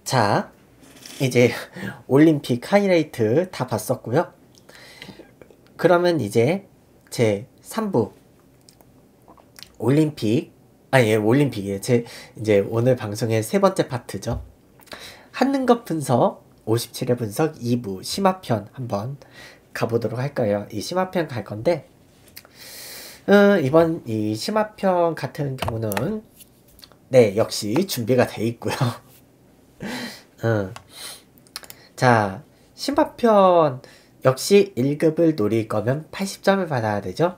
자, 이제 올림픽 하이라이트 다 봤었고요. 그러면 이제 제 3부 올림픽이에요. 제 이제 오늘 방송의 세 번째 파트죠. 한능것 분석 57회 분석 2부 심화편 한번 가보도록 할 거예요. 이 심화편 갈 건데 이번 이 심화편 같은 경우는 네, 역시 준비가 돼 있고요. 자, 심화편 역시 1급을 노릴 거면 80점을 받아야 되죠.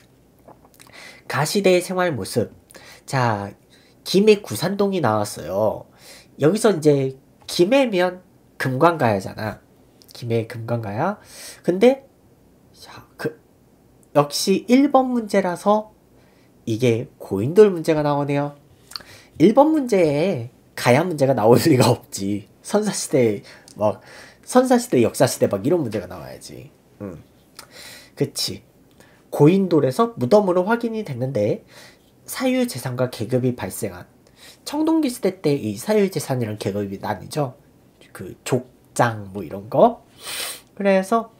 가시대의 생활 모습. 자, 김해 구산동이 나왔어요. 여기서 이제 김해면 금관가야잖아. 김해 금관가야. 근데 자, 역시 1번 문제라서 이게 고인돌 문제가 나오네요. 1번 문제에 가야 문제가 나올 리가 없지. 선사시대 역사시대 막 이런 문제가 나와야지. 그치. 고인돌에서 무덤으로 확인이 됐는데 사유재산과 계급이 발생한 청동기 시대 때 이 사유재산이랑 계급이 나뉘죠. 그 족장 뭐 이런 거. 그래서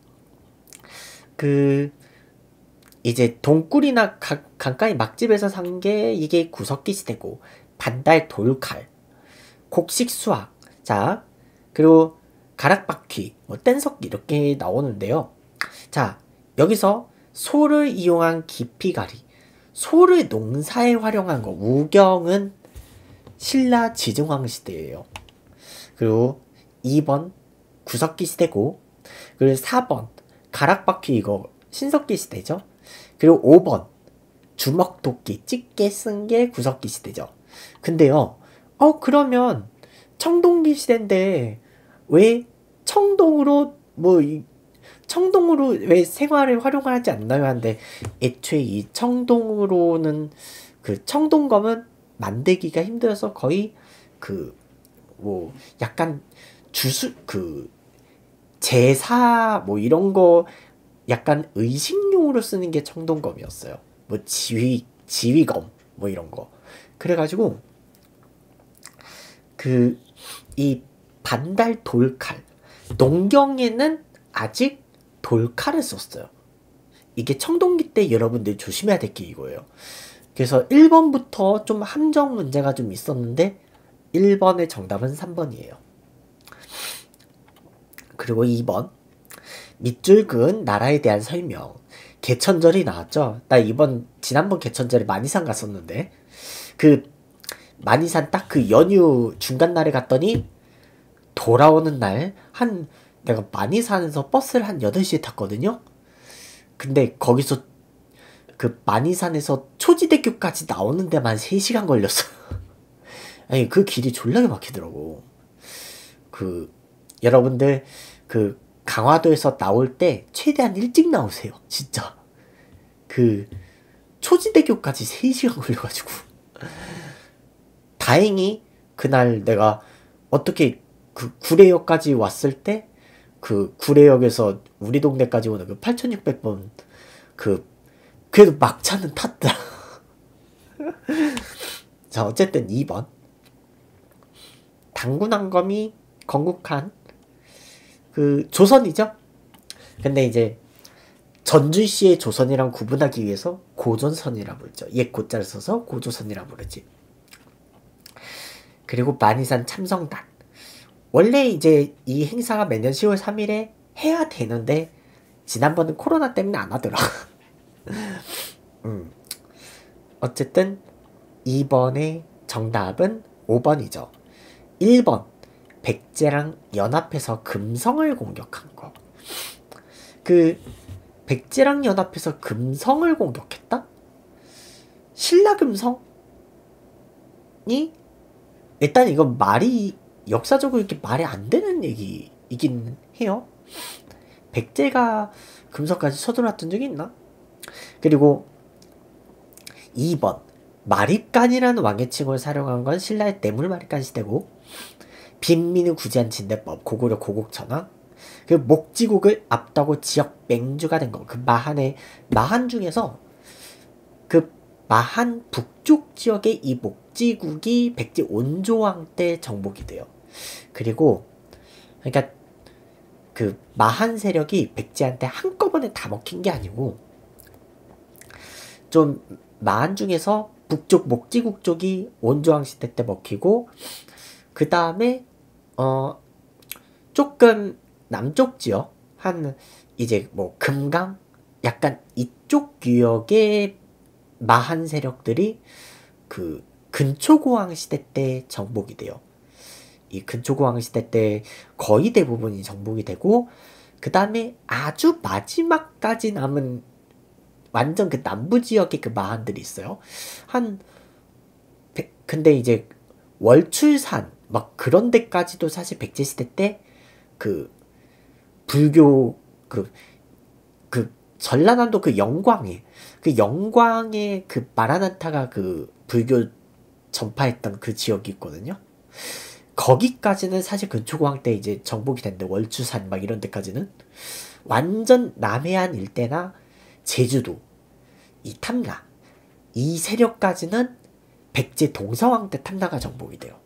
그 이제 동굴이나 강가의 막집에서 산 게 이게 구석기 시대고, 반달 돌칼, 곡식 수학, 자 그리고 가락바퀴, 뭐 뗀석기 이렇게 나오는데요. 자, 여기서 소를 이용한 기피가리, 소를 농사에 활용한 거, 우경은 신라 지증왕 시대예요. 그리고 2번 구석기 시대고, 그리고 4번 가락바퀴 이거 신석기 시대죠. 그리고 5번 주먹도끼 집게 쓴 게 구석기 시대죠. 근데요, 그러면 청동기 시대인데 왜 청동으로 왜 생활을 활용하지 않나요? 한데 애초에 이 청동으로는 그 청동검은 만들기가 힘들어서 거의 약간 제사 이런 거 약간 의식용으로 쓰는 게 청동검이었어요. 지휘검 이런 거. 그래가지고 이 반달 돌칼, 농경에는 아직 돌칼을 썼어요. 이게 청동기 때 여러분들 조심해야 될 게 이거예요. 그래서 1번부터 좀 함정 문제가 좀 있었는데 1번의 정답은 3번이에요. 그리고 2번 밑줄 그은 나라에 대한 설명. 개천절이 나왔죠. 나 지난번 개천절에 만이산 갔었는데 만이산 딱 그 연휴 중간 날에 갔더니 돌아오는 날 내가 만이산에서 버스를 한 8시에 탔거든요. 근데 거기서 만이산에서 초지대교까지 나오는 데만 3시간 걸렸어. 아니, 그 길이 졸라게 막히더라고. 여러분들 강화도에서 나올 때 최대한 일찍 나오세요. 진짜. 초지대교까지 3시간 걸려가지고. 다행히 그날 내가 어떻게 구례역까지 왔을 때 구례역에서 우리 동네까지 오는 8600번 그래도 막차는 탔더라. 자, 어쨌든 2번 당군왕검이 건국한 조선이죠. 근데 이제 전주시의 조선이랑 구분하기 위해서 고전선이라 부르죠. 옛 고자를 써서 고조선이라 부르지. 그리고 만이산 참성단. 원래 이제 이 행사가 매년 10월 3일에 해야 되는데 지난번은 코로나 때문에 안 하더라. 어쨌든 2번의 정답은 5번이죠. 1번 백제랑 연합해서 금성을 공격한 거. 백제랑 연합해서 금성을 공격했다? 신라금성이 일단 이건 역사적으로 이렇게 말이 안 되는 얘기이긴 해요. 백제가 금성까지 서들어왔던 적이 있나? 그리고 2번 마립간이라는 왕의 칭호를 사용한 건 신라의 뇌물마립간 시대고, 빈민을 구제한 진대법, 고구려 고국천왕, 목지국을 앞두고 지역 맹주가 된 거. 마한 중에서 마한 북쪽 지역의 이 목지국이 백제 온조왕 때 정복이 돼요. 그리고 그러니까 그 마한 세력이 백제한테 한꺼번에 다 먹힌 게 아니고 좀 마한 중에서 북쪽 목지국 쪽이 원조왕 시대 때 먹히고 그 다음에 조금 남쪽 지역 한 이제 뭐 금강 약간 이쪽 구역의 마한 세력들이 그 근초고왕 시대 때 정복이 돼요. 이 근초고왕 시대 때 거의 대부분이 정복이 되고 그 다음에 아주 마지막까지 남은 완전 그 남부 지역의 그 마한들이 있어요. 근데 이제 월출산 막 그런 데까지도 사실 백제 시대 때 그 불교 그 전라남도 그 영광에 그 마라나타가 그 불교 전파했던 그 지역이 있거든요. 거기까지는 사실 근초고왕 때 이제 정복이 됐는데 월추산 막 이런 데까지는 완전 남해안 일대나 제주도 이 탐라 이 세력까지는 백제 동서왕 때 탐라가 정복이 돼요.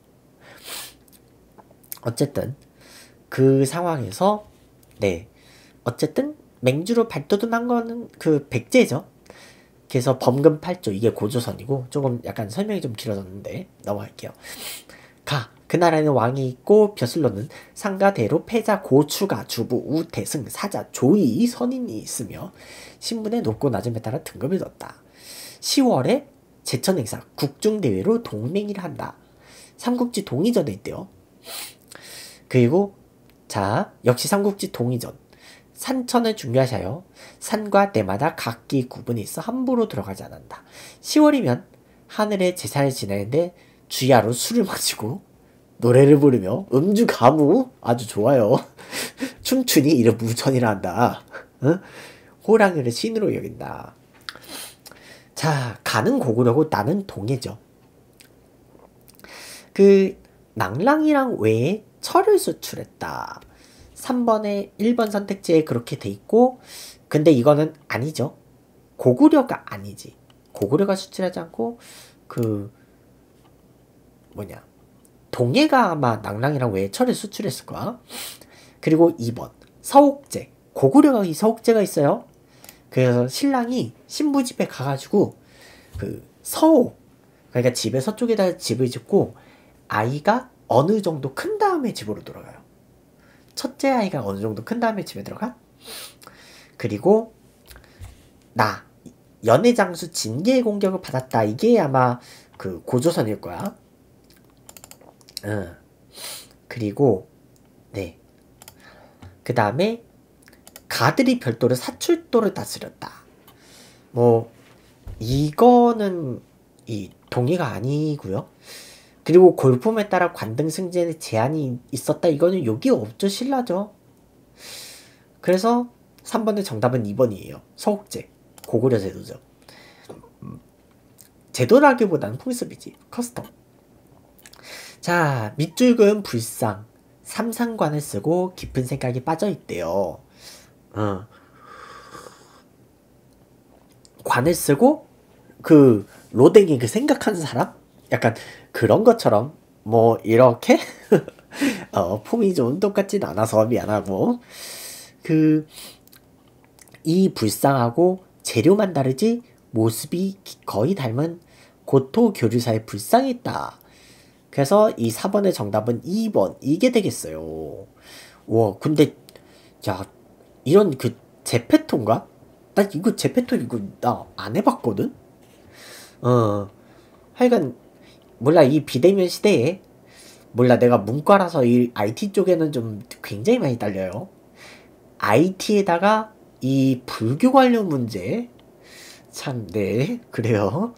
어쨌든 그 상황에서 네 어쨌든 맹주로 발돋움한 거는 그 백제죠. 그래서 범금 8조 이게 고조선이고 조금 약간 설명이 좀 길어졌는데 넘어갈게요. 그 나라에는 왕이 있고 벼슬로는 상가 대로 패자 고추가 주부 우태승 사자 조이 선인이 있으며 신분의 높고 낮음에 따라 등급을 뒀다. 10월에 제천 행사 국중대회로 동맹이를 한다. 삼국지 동의전에 있대요. 그리고 자 역시 삼국지 동의전 산천을 중요시하여 산과 때마다 각기 구분이 있어 함부로 들어가지 않는다. 10월이면 하늘에 제사를 지내는데 주야로 술을 마시고 노래를 부르며 음주 가무 아주 좋아요. 춤추니 이를 무천이라 한다. 호랑이를 신으로 여긴다. 자 가는 고구려고 나는 동해죠. 그 낭랑이랑 외에 철을 수출했다. 3번에 1번 선택지에 그렇게 돼 있고 근데 이거는 아니죠. 고구려가 아니지. 고구려가 수출하지 않고 그 뭐냐 동해가 아마 낭랑이랑 외에 철을 수출했을 거야. 그리고 2번 서옥제 고구려가 이 서옥제가 있어요. 그래서 신랑이 신부 집에 가가지고 그 서옥 그러니까 집에 서쪽에다 집을 짓고 아이가 어느 정도 큰 다음에 집으로 돌아가요. 첫째 아이가 어느 정도 큰 다음에 집에 들어가. 그리고 나 연해장수 진계의 공격을 받았다. 이게 아마 그 고조선일 거야. 그리고 네. 그 다음에 가들이 별도로 사출도를 다스렸다. 뭐 이거는 이 동의가 아니고요. 그리고 골품에 따라 관등 승진에 제한이 있었다. 이거는 여기 없죠. 신라죠. 그래서 3번의 정답은 2번이에요. 서옥제 고구려 제도죠. 제도라기보다는 풍습이지. 커스텀. 자 밑줄그은 불상 삼상관을 쓰고 깊은 생각이 빠져있대요. 관을 쓰고 그 로댕이 그 생각하는 사람? 약간 그런 것처럼 뭐 이렇게 폼이 좀 똑같진 않아서 미안하고 그 이 불상하고 재료만 다르지 모습이 거의 닮은 고토 교류사의 불상이 있다. 그래서 이 4번의 정답은 2번 이게 되겠어요. 와 근데 야 이런 그 제페토인가? 나 이거 제페토 이거 나 안 해봤거든? 하여간 몰라 이 비대면 시대에 몰라 내가 문과라서 이 IT 쪽에는 좀 굉장히 많이 딸려요. IT에다가 이 불교 관련 문제 참 네 그래요.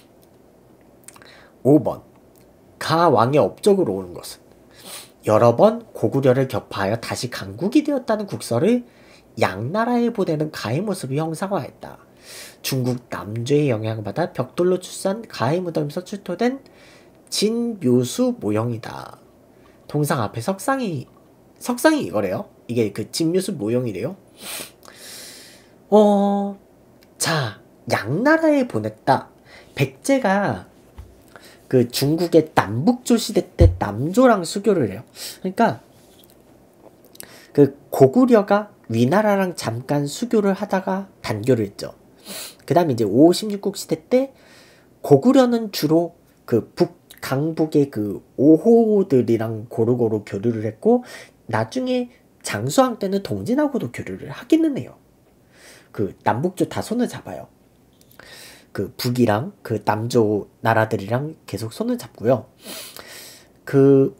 5번 가 왕의 업적으로 오는 것은 여러 번 고구려를 격파하여 다시 강국이 되었다는 국서를 양나라에 보내는 가의 모습이 형상화했다. 중국 남조의 영향을 받아 벽돌로 출산 가의 무덤에서 출토된 진묘수 모형이다. 동상 앞에 석상이 이거래요. 이게 그 진묘수 모형이래요. 자 양나라에 보냈다. 백제가 그 중국의 남북조 시대 때 남조랑 수교를 해요. 그러니까 그 고구려가 위나라랑 잠깐 수교를 하다가 단교를 했죠. 그 다음에 이제 5, 16국 시대 때 고구려는 주로 그 강북의 그 오호들이랑 고루고루 교류를 했고, 나중에 장수왕 때는 동진하고도 교류를 하기는 해요. 그 남북조 다 손을 잡아요. 그 북이랑 그 남조 나라들이랑 계속 손을 잡고요. 그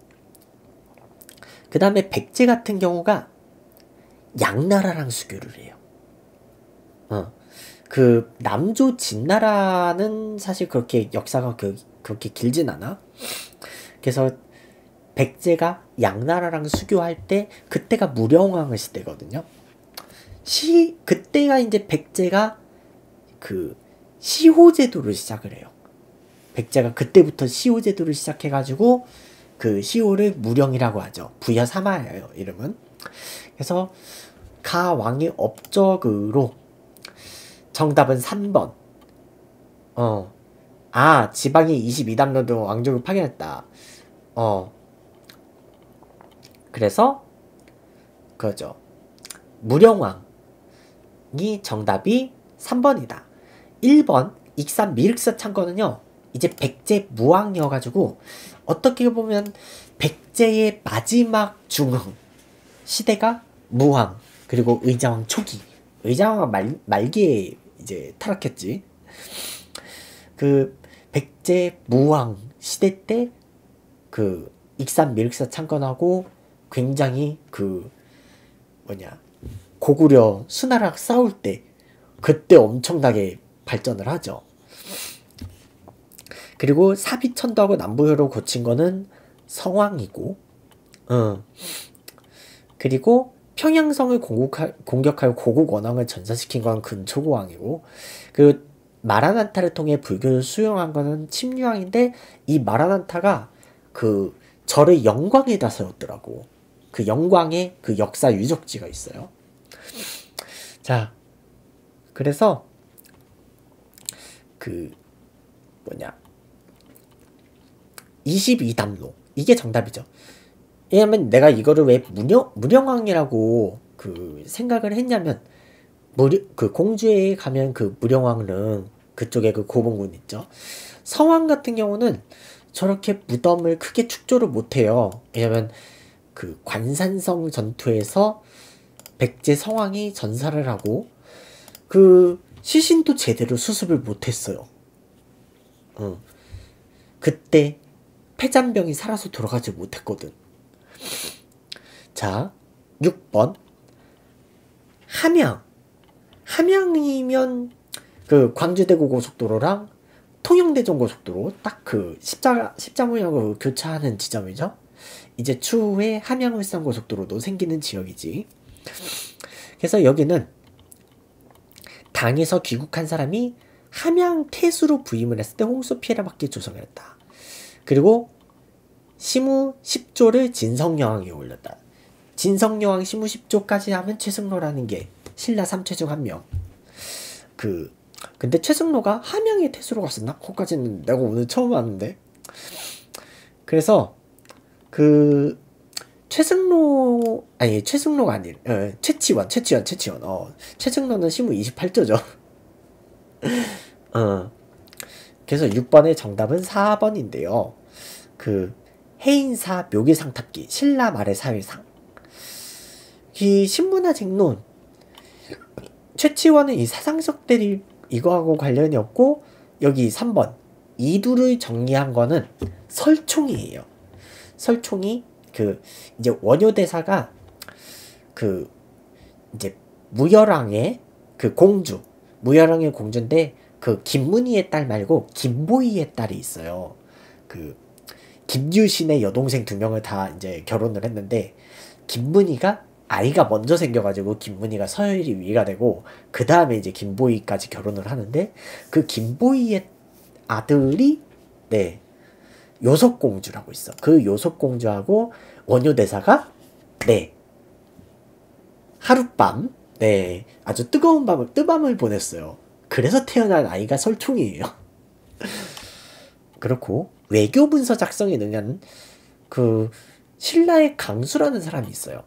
다음에 백제 같은 경우가 양나라랑 수교를 해요. 그 남조 진나라는 사실 그렇게 역사가 그렇게 길진 않아. 그래서 백제가 양나라랑 수교할 때 그때가 무령왕의 시대거든요. 그때가 이제 백제가 그 시호제도를 시작을 해요. 백제가 그때부터 시호제도를 시작해가지고 그 시호를 무령이라고 하죠. 부여삼아예요, 이름은. 그래서 가왕의 업적으로 정답은 3번. 지방이 22담로도 왕족을 파견했다. 그래서 그거죠. 무령왕이 정답이 3번이다. 1번 익산 미륵사 창건은요, 이제 백제 무왕이어가지고 어떻게 보면 백제의 마지막 중흥 시대가 무왕, 그리고 의자왕 초기. 의자왕은 말기에 이제 타락했지. 그 백제 무왕 시대 때 그 익산 미륵사 창건하고 굉장히 고구려 수나라 싸울 때 그때 엄청나게 발전을 하죠. 그리고 사비천도하고 남부효로 고친 거는 성왕이고, 그리고 평양성을 공격하여 고국 원왕을 전사시킨 건 근초고왕이고, 그리고 마라난타를 통해 불교를 수용한 거는 침류왕인데, 이 마라난타가 그 절의 영광에다 세웠더라고. 그 영광에 그 역사 유적지가 있어요. 자, 그래서 22담로 이게 정답이죠. 왜냐면 내가 이거를 왜 무령왕이라고 그 생각을 했냐면, 그 공주에 가면 그 무령왕릉 그쪽에 그 고봉군 있죠. 성왕 같은 경우는 저렇게 무덤을 크게 축조를 못해요. 왜냐면 그 관산성 전투에서 백제 성왕이 전사를 하고 그 시신도 제대로 수습을 못했어요. 그때 폐잔병이 살아서 돌아가지 못했거든. 자, 6번 함양이면 그 광주대구 고속도로랑 통영대전 고속도로 딱 그 십자문이라고 교차하는 지점이죠. 이제 추후에 함양울산 고속도로도 생기는 지역이지. 그래서 여기는 당에서 귀국한 사람이 함양 태수로 부임을 했을 때 홍수 피해를 받기 조성을 했다. 그리고 시무 10조를 진성여왕이 올렸다. 진성여왕 시무 10조까지 하면 최승로라는 게 신라 3최 중 한 명. 근데 최승로가 함양의 태수로 갔었나? 그거까지는 내가 오늘 처음 아는데. 그래서 최승로가 아닌 최치원. 최승로는 시무 28조죠. 그래서 6번의 정답은 4번인데요. 해인사 묘기상탑기 신라 말의 사회상. 이 신문화쟁론 최치원은 이 사상석들이 이거하고 관련이 없고, 여기 3번 이두를 정리한 거는 설총이에요. 설총이 이제 원효대사가 이제 무열왕의 무열왕의 공주인데 김문희의 딸 말고 김보희의 딸이 있어요. 김유신의 여동생 2명을 다 이제 결혼을 했는데, 김문희가 아이가 먼저 생겨가지고 김문희가 서열이 위가 되고, 그 다음에 이제 김보희까지 결혼을 하는데, 그 김보희의 아들이 요속공주라고 있어. 그 요속공주하고 원효대사가 하룻밤 아주 뜨거운 뜨밤을 보냈어요. 그래서 태어난 아이가 설총이에요. 그렇고 외교 문서 작성에 능한 그 신라의 강수라는 사람이 있어요.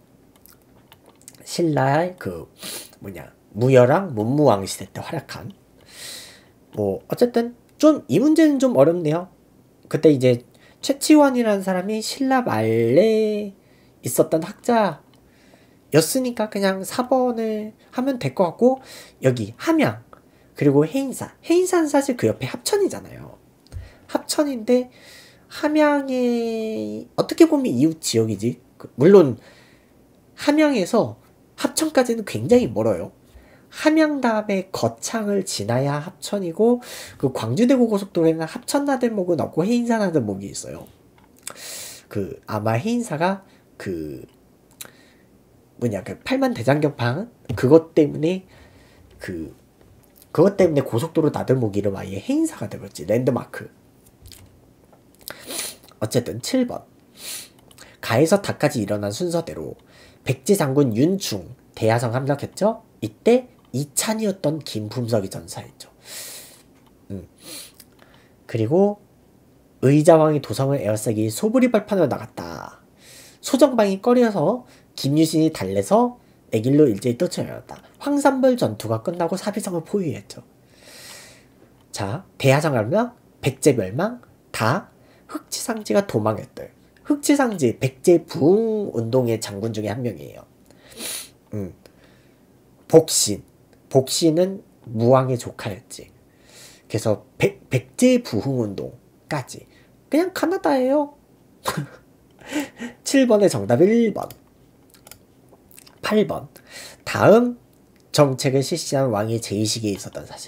신라의 그 무열왕 문무왕 시대 때 활약한, 뭐 어쨌든 좀 이 문제는 좀 어렵네요. 그때 이제 최치원이라는 사람이 신라 말에 있었던 학자였으니까 그냥 4번을 하면 될 것 같고, 여기 함양 그리고 해인사는 사실 그 옆에 합천이잖아요. 합천인데 함양이 어떻게 보면 이웃 지역이지. 물론 함양에서 합천까지는 굉장히 멀어요. 함양 다음에 거창을 지나야 합천이고, 그 광주대구 고속도로에는 합천나들목은 없고 해인사나들목이 있어요. 그 아마 해인사가 그 팔만대장경판 그것 때문에 고속도로 나들목 이름 아예 해인사가 되었지. 랜드마크. 어쨌든 7번. 가에서 닭까지 일어난 순서대로 백제 장군 윤충 대야성 함락했죠. 이때 이찬이었던 김품석이 전사했죠. 그리고 의자왕이 도성을 에워싸기 소불이 발판으로 나갔다. 소정방이 꺼려서 김유신이 달래서 내길로 일제히 쫓아내었다. 황산벌 전투가 끝나고 사비성을 포위했죠. 자, 대야성 함락, 백제 멸망, 다 흑치상지가 도망했대. 흑치상지 백제 부흥 운동의 장군 중에 한 명이에요. 복신은 무왕의 조카였지. 그래서 백제 부흥 운동까지 그냥 카나다예요. 7번의 정답 1번. 8번. 다음 정책을 실시한 왕이 제2시기에 있었던 사실.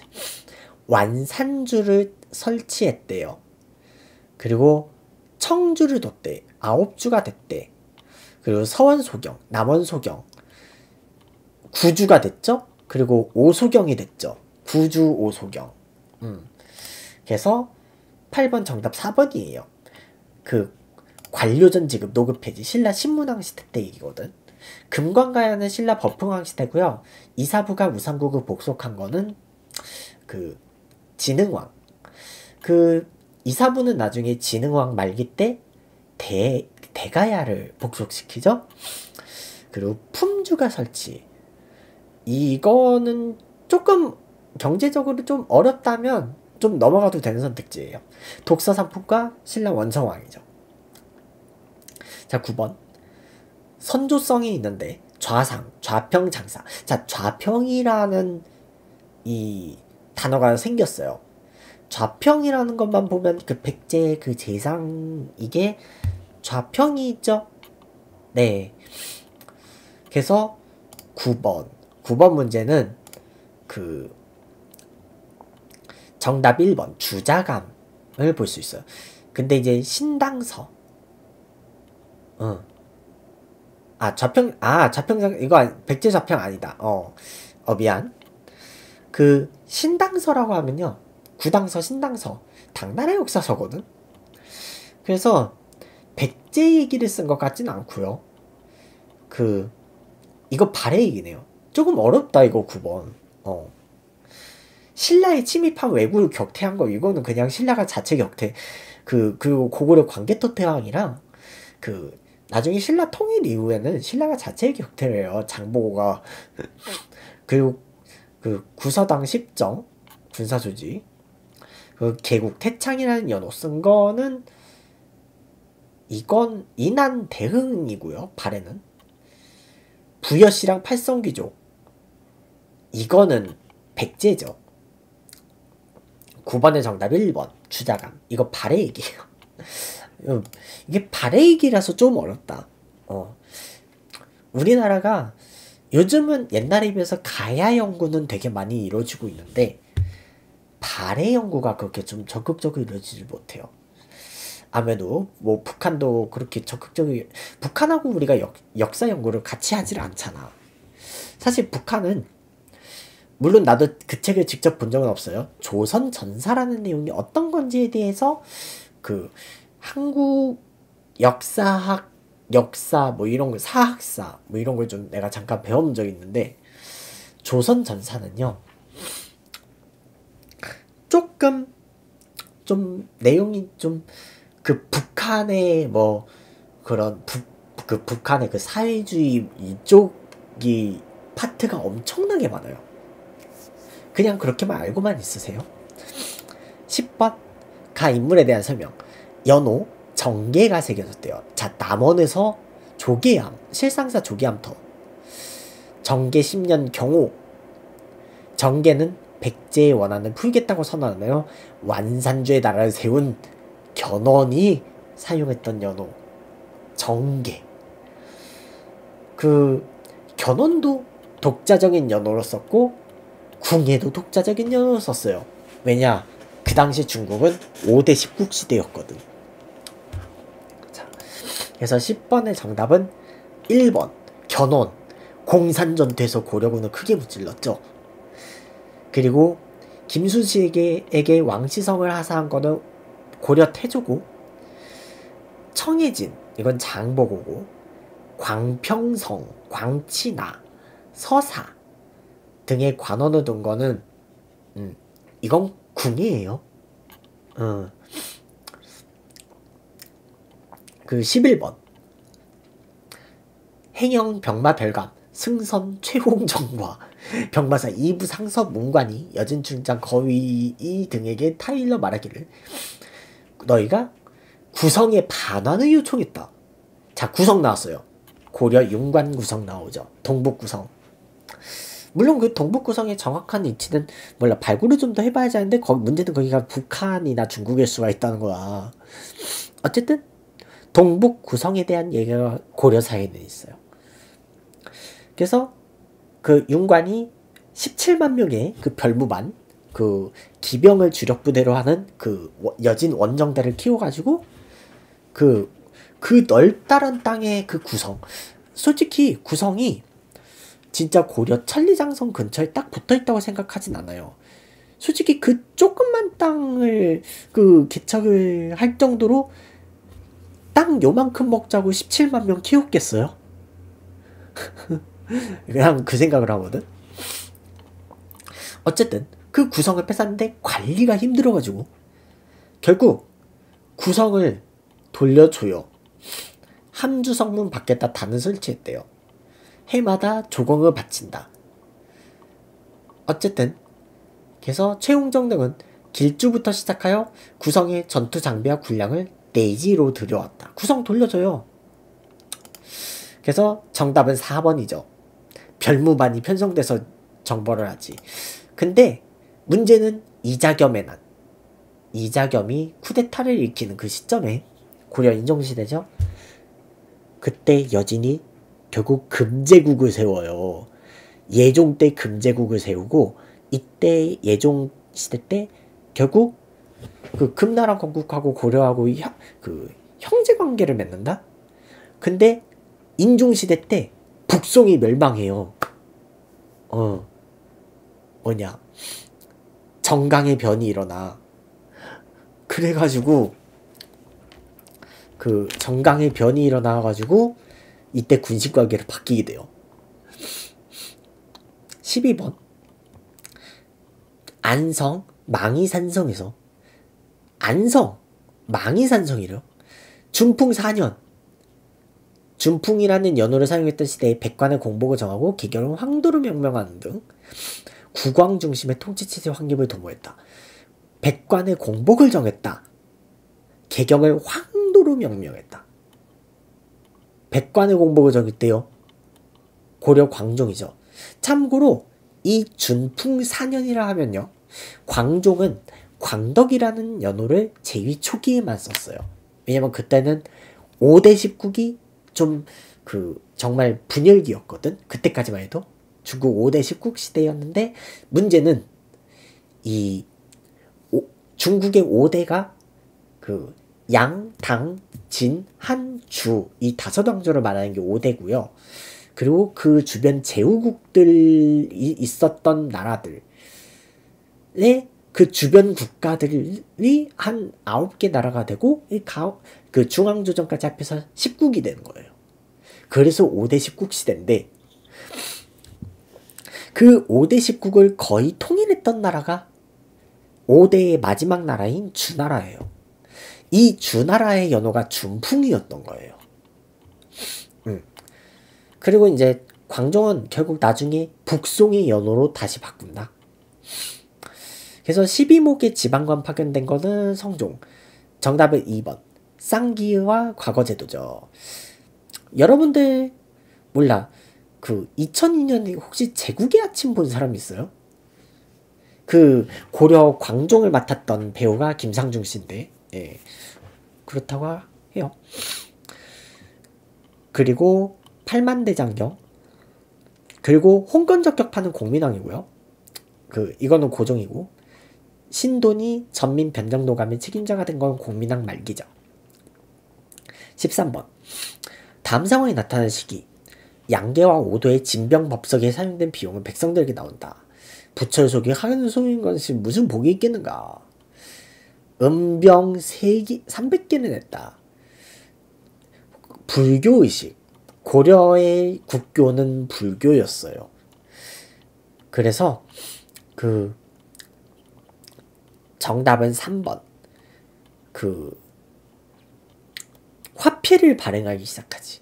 완산주를 설치했대요. 그리고 청주를 뒀대. 9주가 됐대. 그리고 서원소경, 남원소경, 구주가 됐죠. 그리고 오소경이 됐죠. 구주 오소경. 그래서 8번 정답 4번이에요. 그 관료전 지급 노급 폐지, 신라 신문왕 시대 때 얘기거든. 금관가야는 신라 법흥왕 시대고요. 이사부가 우상국을 복속한 거는 그 진흥왕. 그 이사부는 나중에 진흥왕 말기 때 대가야를 복속시키죠. 그리고 품주가 설치. 이거는 조금 경제적으로 좀 어렵다면 좀 넘어가도 되는 선택지예요. 독서상품과 신라 원성왕이죠. 자, 9번. 선조성이 있는데 좌상, 좌평, 장사. 자, 좌평이라는 이 단어가 생겼어요. 좌평이라는 것만 보면 그 백제 그 재상 이게 좌평이 있죠. 네. 그래서 9번 문제는 그 정답 1번 주자감을 볼 수 있어요. 근데 이제 신당서 좌평 이거 백제 좌평 아니다. 미안. 그 신당서라고 하면요, 구당서, 신당서 당나라 역사서거든. 그래서 백제 얘기를 쓴 것 같진 않고요. 이거 발해 얘기네요. 조금 어렵다 이거 9번. 신라에 침입한 왜구를 격퇴한 거, 이거는 그냥 신라가 자체 격퇴. 그리고 고구려 광개토태왕이랑 나중에 신라 통일 이후에는 신라가 자체 격퇴를 해요. 장보고가. 그리고 구서당 10정 군사조직, 개국 태창이라는 연호 쓴 거는 이건 인한 대흥이고요. 발해는 부여씨랑 팔성귀족, 이거는 백제죠. 9번의 정답 1번 주자감. 이거 발해 얘기예요. 이게 발해 얘기라서 좀 어렵다. 우리나라가 요즘은 옛날에 비해서 가야 연구는 되게 많이 이루어지고 있는데 발해 연구가 그렇게 좀 적극적으로 이루어지지 못해요. 아무래도 뭐 북한도 그렇게 적극적으로, 북한하고 우리가 역사 연구를 같이 하질 않잖아. 사실 북한은, 물론 나도 그 책을 직접 본 적은 없어요. 조선 전사라는 내용이 어떤 건지에 대해서 한국 역사 뭐 이런 거, 사학사 뭐 이런 걸 좀 내가 잠깐 배워본 적이 있는데, 조선 전사는요 조금 좀 내용이 좀 그 북한의 뭐 그런 북한의 그 사회주의 이쪽이 파트가 엄청나게 많아요. 그냥 그렇게만 알고만 있으세요. 10번 가 인물에 대한 설명. 연호 정계가 새겨졌대요. 자, 남원에서 조계암, 실상사 조계암터. 정계 10년 경호. 정계는 백제의 원한을 풀겠다고 선언하며 완산주의 나라를 세운 견훤이 사용했던 연호. 정계. 그 견훤도 독자적인 연호로 썼고 궁예도 독자적인 연호로 썼어요. 왜냐? 그 당시 중국은 5대 10국 시대였거든. 자, 그래서 10번의 정답은 1번 견훤. 공산전투에서 고려군을 크게 무찔렀죠. 그리고 김수지에게 왕시성을 하사한 거는 고려 태조고, 청해진 이건 장보고고, 광평성, 광치나, 서사 등의 관원을 둔 거는 이건 궁이에요. 그 11번 행영 병마별감 승선 최홍정과 병마사 2부 상서 문관이 여진충장 거위 등에게 타일러 말하기를 너희가 구성의 반환을 요청했다. 자, 구성 나왔어요. 고려 윤관 구성 나오죠. 동북 구성. 물론 그 동북 구성의 정확한 위치는 몰라, 발굴을 좀 더 해봐야지 하는데 문제는 거기가 북한이나 중국일 수가 있다는 거야. 어쨌든 동북 구성에 대한 얘기가 고려사에는 있어요. 그래서 그 윤관이 17만 명의 그 별무반, 그 기병을 주력 부대로 하는 그 여진 원정대를 키워가지고 그 넓다란 땅의 그 구성, 솔직히 구성이 진짜 고려 천리장성 근처에 딱 붙어있다고 생각하진 않아요. 솔직히 그 조금만 땅을 그 개척을 할 정도로 땅 요만큼 먹자고 17만 명 키웠겠어요? 그냥 그 생각을 하거든. 어쨌든 그 구성을 뺏었는데 관리가 힘들어가지고 결국 구성을 돌려줘요. 함주성문 밖에다 단을 설치했대요. 해마다 조공을 바친다. 어쨌든 그래서 최홍정 등은 길주부터 시작하여 구성의 전투 장비와 군량을 내지로 들여왔다. 구성 돌려줘요. 그래서 정답은 4번이죠. 별무반이 편성돼서 정벌을 하지. 근데 문제는 이자겸의 난. 이자겸이 쿠데타를 일으키는 그 시점에 고려 인종시대죠. 그때 여진이 결국 금제국을 세워요. 예종 때 금제국을 세우고 이때 예종 시대 때 결국 그 금나라 건국하고 고려하고 그 형제 관계를 맺는다. 근데 인종시대 때 북송이 멸망해요. 뭐냐, 정강의 변이 일어나. 그래가지고 그 정강의 변이 일어나가지고 이때 군식관계를 바뀌게 돼요. 12번 안성 망이산성에서, 안성 망이산성이래요. 준풍 4년, 준풍이라는 연호를 사용했던 시대에 백관의 공복을 정하고 개경을 황도로 명명하는 등 국왕 중심의 통치체제 확립을 도모했다. 백관의 공복을 정했다. 개경을 황도로 명명했다. 백관의 공복을 정했대요. 고려 광종이죠. 참고로 이 준풍 4년이라 하면요, 광종은 광덕이라는 연호를 제위 초기에만 썼어요. 왜냐면 그때는 5대 10국이 좀 정말 분열기였거든. 그때까지만 해도 중국 5대 10국 시대였는데, 문제는 중국의 5대가 그 양, 당, 진, 한, 주 이 5왕조를 말하는 게 5대고요. 그리고 그 주변 제후국들이 있었던 나라들의 그 주변 국가들이 한 9개 나라가 되고 그 중앙조정까지 합해서 10국이 되는 거예요. 그래서 5대 10국 시대인데, 그 5대 10국을 거의 통일했던 나라가 5대의 마지막 나라인 주나라예요. 이 주나라의 연호가 준풍이었던 거예요. 그리고 이제 광종은 결국 나중에 북송의 연호로 다시 바꾼다. 그래서 12목의 지방관 파견된 거는 성종. 정답은 2번. 쌍기와 과거제도죠. 여러분들 몰라. 그 2002년에 혹시 제국의 아침 본 사람 있어요? 그 고려 광종을 맡았던 배우가 김상중 씨인데, 예. 그렇다고 해요. 그리고 팔만대장경. 그리고 홍건적격파는 공민왕이고요. 이거는 고종이고, 신돈이 전민 변정도감의 책임자가 된 건 공민왕 말기죠. 13번. 다음 상황이 나타나는 시기. 양계와 오도의 진병법석에 사용된 비용은 백성들에게 나온다. 부철속이 하근소인 것이 무슨 복이 있겠는가. 은병 300개는 했다. 불교의식. 고려의 국교는 불교였어요. 그래서 정답은 3번. 화폐를 발행하기 시작하지.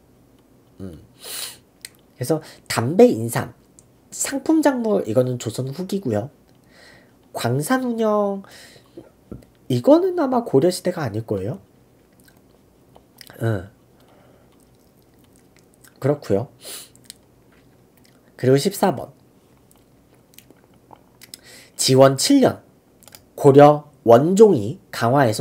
그래서 담배 인삼, 상품 작물 이거는 조선 후기고요. 광산 운영 이거는 아마 고려 시대가 아닐 거예요. 그렇고요. 그리고 14번. 지원 7년 고려 원종이 강화해서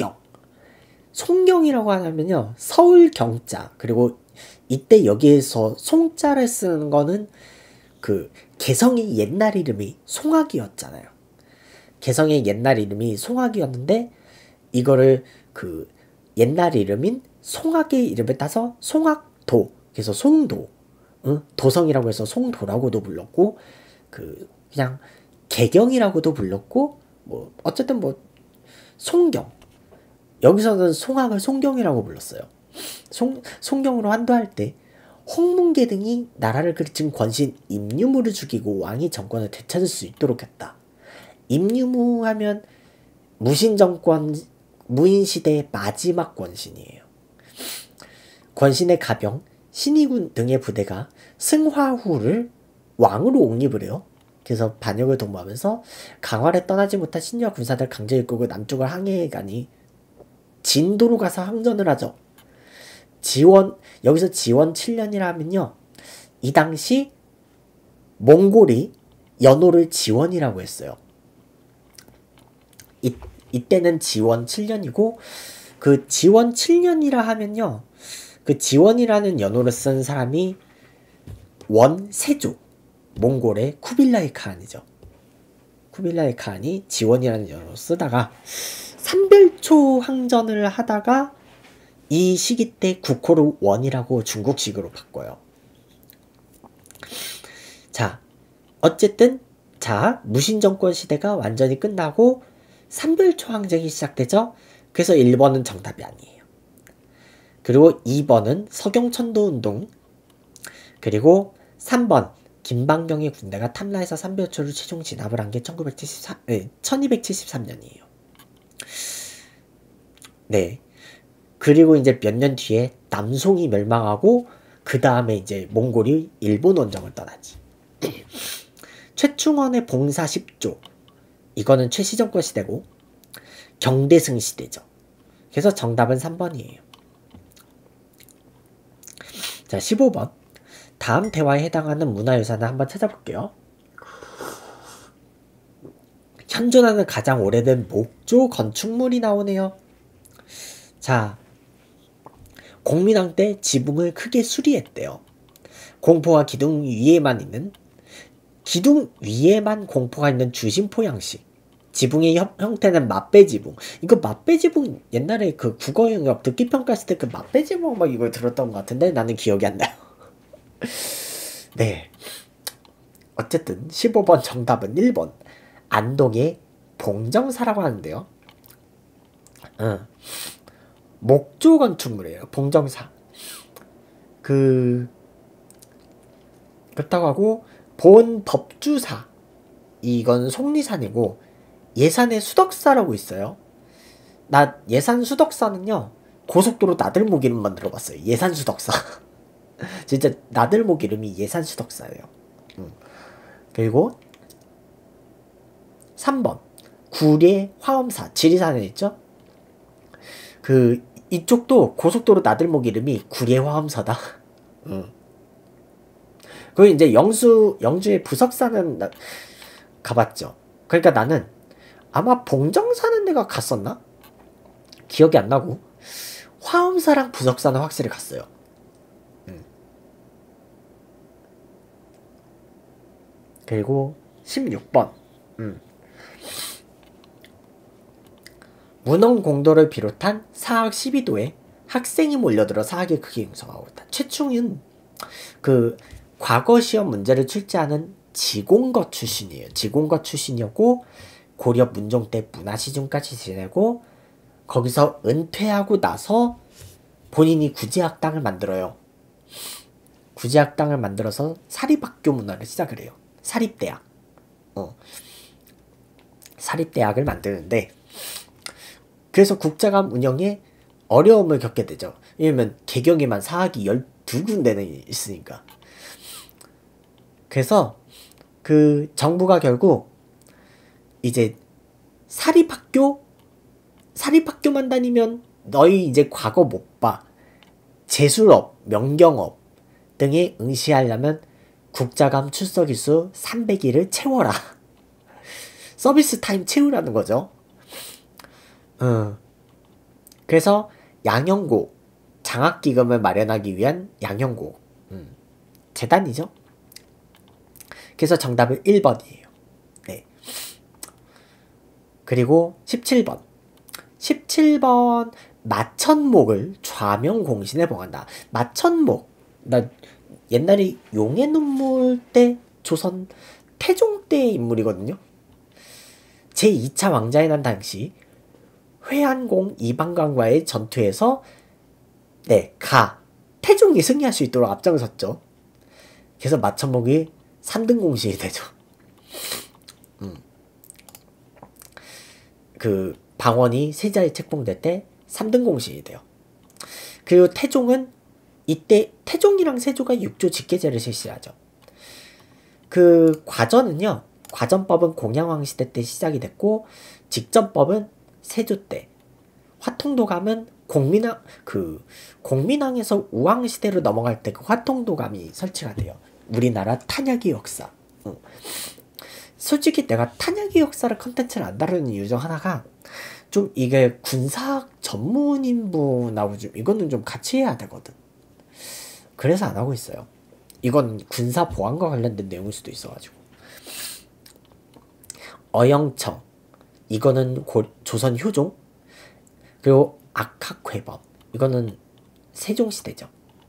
송경이라고 하면요 서울 경자. 그리고 이때 여기에서 송자를 쓰는 거는 개성의 옛날 이름이 송악이었잖아요. 개성의 옛날 이름이 송악이었는데 이거를 옛날 이름인 송악의 이름을 따서 송악도. 그래서 송도, 도성이라고 해서 송도라고도 불렀고, 그냥 개경이라고도 불렀고, 어쨌든 송경. 여기서는 송악을 송경이라고 불렀어요. 송경으로 한도할 때 홍문계 등이 나라를 그르친 권신 임유무를 죽이고 왕이 정권을 되찾을 수 있도록 했다. 임유무 하면 무신정권, 무인시대의 마지막 권신이에요. 권신의 가병, 신의군 등의 부대가 승화후를 왕으로 옹립을 해요. 그래서 반역을 도모하면서 강화를 떠나지 못한 신유와 군사들 강제 이끌고 남쪽을 항해해 가니 진도로 가서 항전을 하죠. 여기서 지원 7년이라면요. 이 당시 몽골이 연호를 지원이라고 했어요. 이때는 지원 7년이고 지원 7년이라 하면요. 지원이라는 연호를 쓴 사람이 원세조, 몽골의 쿠빌라이 칸이죠. 쿠빌라이 칸이 지원이라는 연호를 쓰다가 삼별초 항전을 하다가 이 시기 때 국호를 원이라고 중국식으로 바꿔요. 자, 어쨌든 무신정권 시대가 완전히 끝나고 삼별초 항쟁이 시작되죠. 그래서 1번은 정답이 아니에요. 그리고 2번은 서경천도운동. 그리고 3번 김방경의 군대가 탐라해서 삼별초를 최종 진압을 한 게 1273년이에요. 네. 그리고 이제 몇 년 뒤에 남송이 멸망하고 그 다음에 이제 몽골이 일본 원정을 떠나지. 최충원의 봉사 10조. 이거는 최시정권 시대고 경대승 시대죠. 그래서 정답은 3번이에요. 자, 15번. 다음 대화에 해당하는 문화유산을 한번 찾아볼게요. 현존하는 가장 오래된 목조 건축물이 나오네요. 자, 공민왕 때 지붕을 크게 수리했대요. 공포와 기둥 위에만 공포가 있는 주심포 양식. 지붕의 형태는 맛배지붕. 이거 맛배지붕 옛날에 국어 영역 듣기 평가했을 때 맛배지붕 막 이걸 들었던 것 같은데 나는 기억이 안 나요. 네. 어쨌든 15번 정답은 1번. 안동의 봉정사라고 하는데요. 목조 건축물이에요. 봉정사. 그렇다고 하고 본 법주사. 이건 속리산이고 예산에 수덕사라고 있어요. 나 예산수덕사는요 고속도로 나들목 이름만 들어봤어요. 예산수덕사. 진짜 나들목 이름이 예산수덕사예요. 그리고 3번 구례 화엄사 지리산에 있죠. 그 이쪽도 고속도로 나들목 이름이 구례 화엄사다. 그리고 이제 영주의 부석사는 가봤죠. 그러니까 나는 아마 봉정 사는 데가 갔었나? 기억이 안 나고 화엄사랑 부석사는 확실히 갔어요. 그리고 16번 문헌공도를 비롯한 사학 12도에 학생이 몰려들어 사학이 크게 형성하고 있다. 최충은 그 과거 시험 문제를 출제하는 지공거 출신이에요. 지공거 출신이었고 고려 문종 때 문화시중까지 지내고 거기서 은퇴하고 나서 본인이 구제학당을 만들어요. 구제학당을 만들어서 사립학교 문화를 시작을 해요. 사립대학. 사립대학을 만드는데 그래서 국자감 운영에 어려움을 겪게 되죠. 왜냐면 개경에만 사학이 12군데는 있으니까. 그래서 그 정부가 결국 이제 사립학교만 다니면 너희 이제 과거 못 봐. 제술업, 명경업 등에 응시하려면 국자감 출석일수 300일을 채워라. 서비스 타임 채우라는 거죠. 그래서 양형고 장학기금을 마련하기 위한 양형고 재단이죠. 그래서 정답은 1번이에요. 네. 그리고 17번 마천목을 좌명공신에 봉한다. 마천목 나 옛날에 용의 눈물 때 조선 태종 때의 인물이거든요. 제2차 왕자의 난 당시 회안공 이방관과의 전투에서 태종이 승리할 수 있도록 앞장섰죠. 그래서 마천목이 3등 공신이 되죠. 그 방언이 세자에 책봉될 때 3등 공신이 돼요. 그리고 태종은 이때 태종이랑 세조가 6조 직계제를 실시하죠. 그 과전은요. 과전법은 공양왕 시대 때 시작이 됐고 직전법은 세조 때. 화통도감은 공민왕에서 우왕 시대로 넘어갈 때 그 화통도감이 설치가 돼요. 우리나라 탄약의 역사. 솔직히 내가 탄약의 역사를 컨텐츠를 안 다루는 이유 중 하나가 좀 이게 군사학 전문인분하고 좀 이거는 좀 같이 해야 되거든. 그래서 안 하고 있어요. 이건 군사 보안과 관련된 내용일 수도 있어가지고. 어영청 이거는 조선 효종. 그리고 악학회법 이거는 세종시대죠.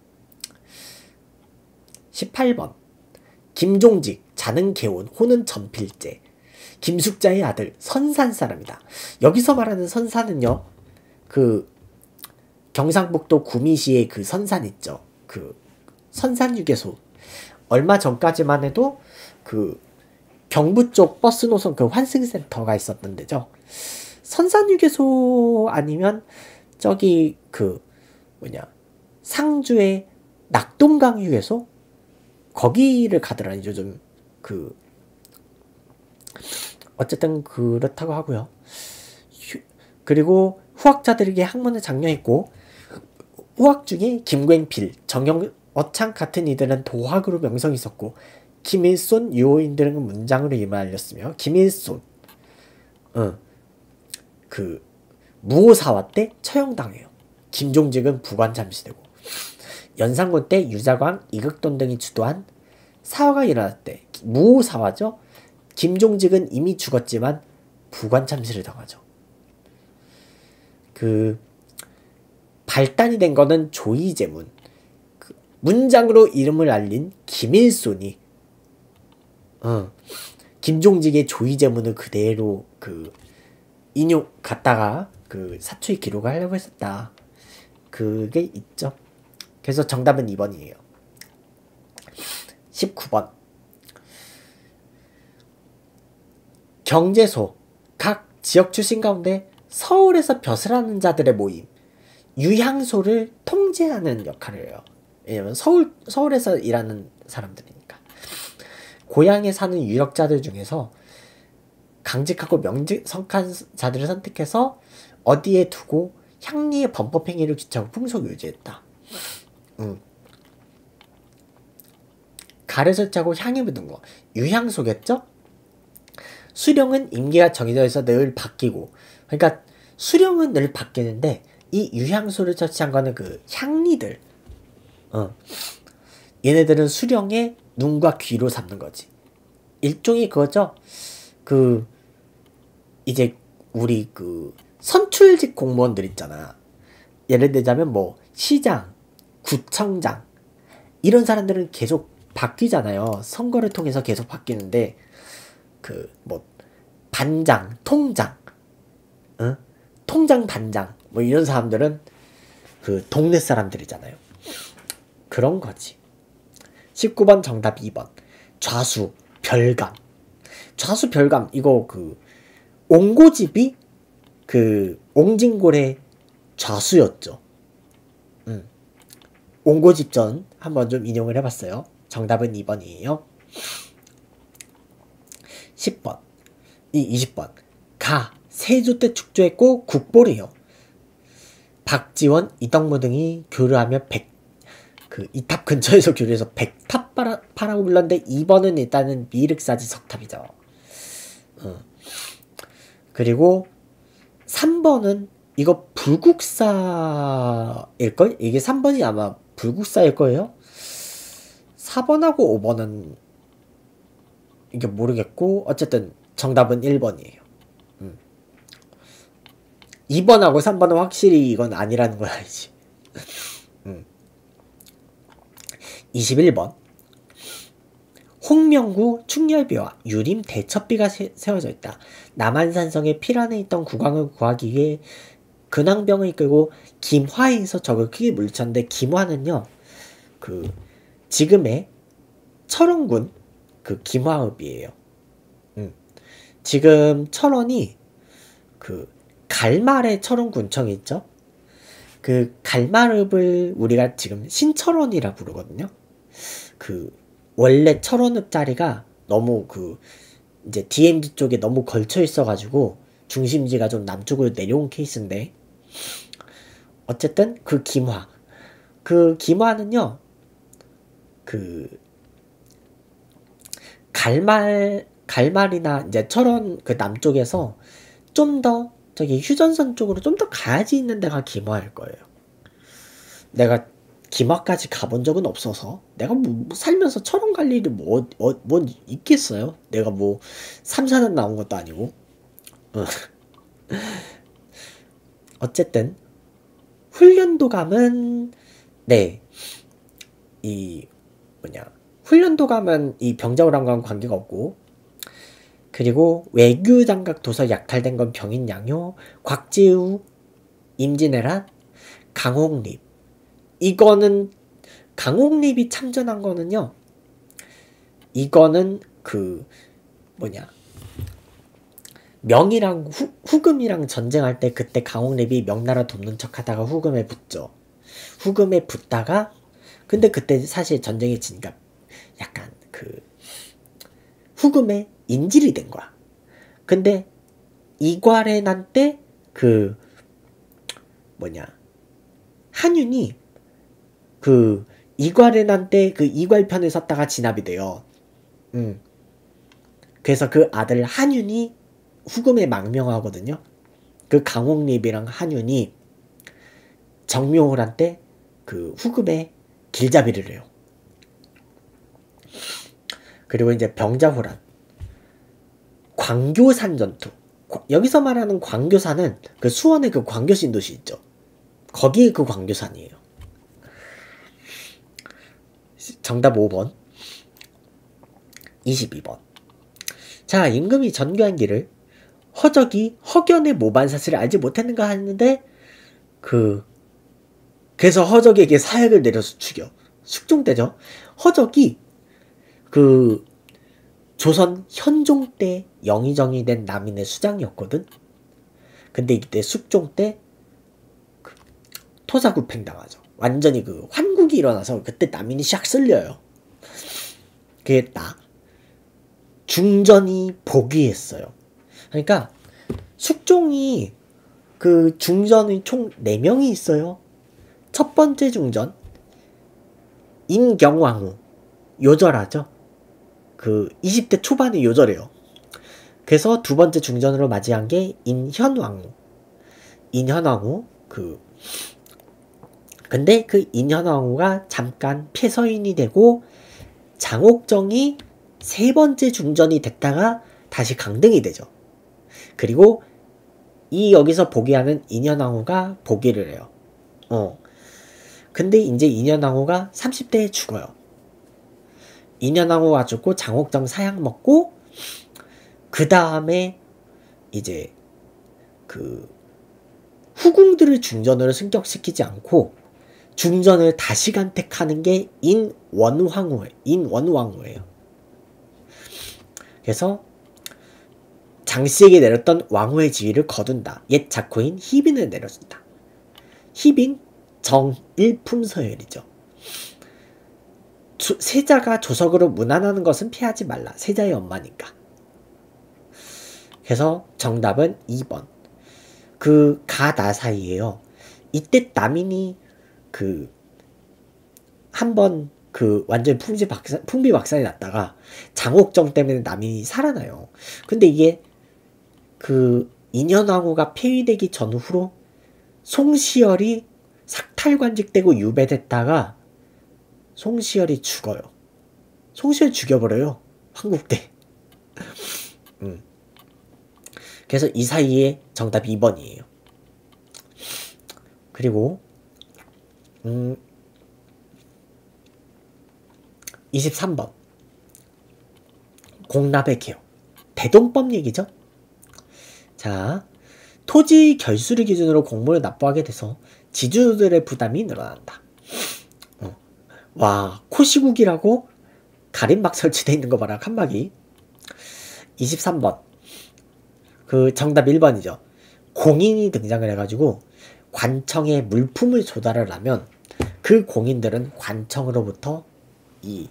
18번 김종직 자는 개운 호는 전필제 김숙자의 아들 선산 사람이다. 여기서 말하는 선산은요 그 경상북도 구미시의 그 선산 있죠. 그 선산유계소 얼마 전까지만 해도 그 경부 쪽 버스 노선 그 환승센터가 있었던 데죠. 선산유계소 아니면 저기 그 상주의 낙동강유계소 거기를 가더라니 요즘 어쨌든 그렇다고 하고요. 그리고 후학자들에게 학문을 장려했고 후학 중에 김광필, 정영어창 같은 이들은 도학으로 명성이 있었고 김일손, 유호인 등은 문장으로 이름을 알렸으며 김일손 그 무오사화 때 처형당해요. 김종직은 부관 잠시되고 연산군 때 유자광, 이극돈 등이 주도한 사화가 일어날 때 무오사화죠. 김종직은 이미 죽었지만 부관 참시를 당하죠. 그 발단이 된 거는 조이제문 문장으로 이름을 알린 김일손이 김종직의 조이제문을 그대로 인용 갖다가 사초에 기록을 하려고 했었다. 그게 있죠. 그래서 정답은 2번이에요. 19번 경제소 각 지역 출신 가운데 서울에서 벼슬하는 자들의 모임, 유향소를 통제하는 역할을 해요. 왜냐면 서울에서 일하는 사람들이니까. 고향에 사는 유력자들 중에서 강직하고 명직성한 자들을 선택해서 어디에 두고 향리의 범법행위를 규칙하고 풍속을 유지했다. 가를 설치하고 향이 묻은 거. 유향소겠죠? 수령은 임기가 정해져 있어 늘 바뀌고, 그러니까 수령은 늘 바뀌는데 이 유향소를 설치한 거는 그 향리들, 얘네들은 수령의 눈과 귀로 삼는 거지. 일종의 그거죠. 그 이제 우리 그 선출직 공무원들 있잖아. 예를 들자면 뭐 시장, 구청장 이런 사람들은 계속 바뀌잖아요. 선거를 통해서 계속 바뀌는데 그 뭐 반장, 통장, 통장 반장 뭐 이런 사람들은 그 동네 사람들이잖아요. 그런 거지. 19번 정답 2번. 좌수, 별감. 좌수, 별감 이거 그 옹고집이 그 옹진골의 좌수였죠. 옹고집전 한번 좀 인용을 해봤어요. 정답은 2번이에요. 10번. 20번. 가. 세조 때 축조했고 국보래요. 박지원, 이덕무 등이 교류하며 그 이탑 근처에서 교류해서 백탑 파라고 불렀는데 2번은 일단은 미륵사지 석탑이죠. 그리고 3번은 이거 불국사일걸? 이게 3번이 아마 불국사일 거예요. 4번하고 5번은 이게 모르겠고 어쨌든 정답은 1번이에요. 2번하고 3번은 확실히 이건 아니라는 걸 알지. 21번. 홍명구 충렬비와 유림 대첩비가 세워져 있다. 남한산성의 피란에 있던 국왕을 구하기 위해 근황병을 이끌고 김화에서 적을 크게 물리쳤는데 김화는요 그 지금의 철원군 그 김화읍이에요. 지금 철원이 그 갈말의 철원군청이 있죠. 그 갈말읍을 우리가 지금 신철원이라 부르거든요. 그 원래 철원읍 자리가 너무 그 이제 DMZ 쪽에 너무 걸쳐 있어가지고 중심지가 좀 남쪽으로 내려온 케이스인데 어쨌든 그 김화는요 그 갈말이나 이제 철원 그 남쪽에서 좀 더 저기 휴전선 쪽으로 좀 더 가야지 있는 데가 김화일 거예요. 내가 김화까지 가본 적은 없어서 내가 뭐 살면서 철원 갈 일이 뭐 있겠어요? 내가 뭐 3, 4년 나온 것도 아니고. 어쨌든 훈련도감은 훈련도감은 이 병자호란과는 관계가 없고, 그리고 외교장각 도서 약탈된 건 병인양요, 곽지우, 임진왜란, 강홍립. 이거는 강홍립이 참전한 거는요. 이거는 명이랑 후금이랑 전쟁할 때 그때 강홍립이 명나라 돕는 척하다가 후금에 붙죠. 후금에 붙다가 근데 그때 사실 전쟁에 지니까 약간 후금에 인질이 된 거야. 근데 이괄해난 때 한윤이 이괄해난 때 이괄편을 섰다가 진압이 돼요. 그래서 그 아들 한윤이 후금에 망명하거든요. 그 강홍립이랑 한윤이 정묘를 한 때 후금에 길잡이를 해요. 그리고 이제 병자호란, 광교산 전투. 여기서 말하는 광교산은 수원의 광교신도시 있죠. 거기 광교산이에요. 정답 5번. 22번. 자, 임금이 전교한 길을 허적이 허견의 모반 사실을 알지 못했는가 하는데 그래서 허적에게 사약을 내려서 죽여. 숙종때죠. 허적이 조선 현종 때 영의정이 된 남인의 수장이었거든. 근데 이때 숙종 때 토사구팽 당하죠. 완전히 그 환국이 일어나서 그때 남인이 샥 쓸려요. 그게 딱 중전이 복위했어요. 그러니까 숙종이 그 중전이 총 4명이 있어요. 첫 번째 중전 인경왕후, 요절하죠. 그 20대 초반에 요절해요. 그래서 두 번째 중전으로 맞이한 게 인현왕후. 근데 그 인현왕후가 잠깐 폐서인이 되고 장옥정이 세 번째 중전이 됐다가 다시 강등이 되죠. 그리고 이 여기서 복위하는 인현왕후가 복위를 해요. 근데 이제 인현왕후가 30대에 죽어요. 인현왕후가 죽고 장옥정 사약 먹고 그 다음에 이제 그 후궁들을 중전으로 승격시키지 않고 중전을 다시 간택하는 게 인원왕후예요. 그래서 장씨에게 내렸던 왕후의 지위를 거둔다. 옛 자코인 희빈을 내려준다. 희빈 정일품서열이죠. 세자가 조석으로 문안하는 것은 피하지 말라. 세자의 엄마니까. 그래서 정답은 2번. 그 가나 사이에요. 이때 남인이 그 한번 그 완전 풍비박산이 났다가 장옥정 때문에 남인이 살아나요. 근데 이게 그 인현왕후가 폐위되기 전후로 송시열이 삭탈관직되고 유배됐다가 송시열이 죽어요. 송시열 죽여버려요. 한국대. 그래서 이 사이에 정답이 2번이에요. 그리고 23번 공납의 개혁. 대동법 얘기죠. 자, 토지 결수를 기준으로 공물을 납부하게 돼서 지주들의 부담이 늘어난다. 와, 코시국이라고 가림막 설치되어 있는 거 봐라. 칸막이. 23번 그 정답 1번이죠. 공인이 등장을 해가지고 관청에 물품을 조달을 하면 그 공인들은 관청으로부터 이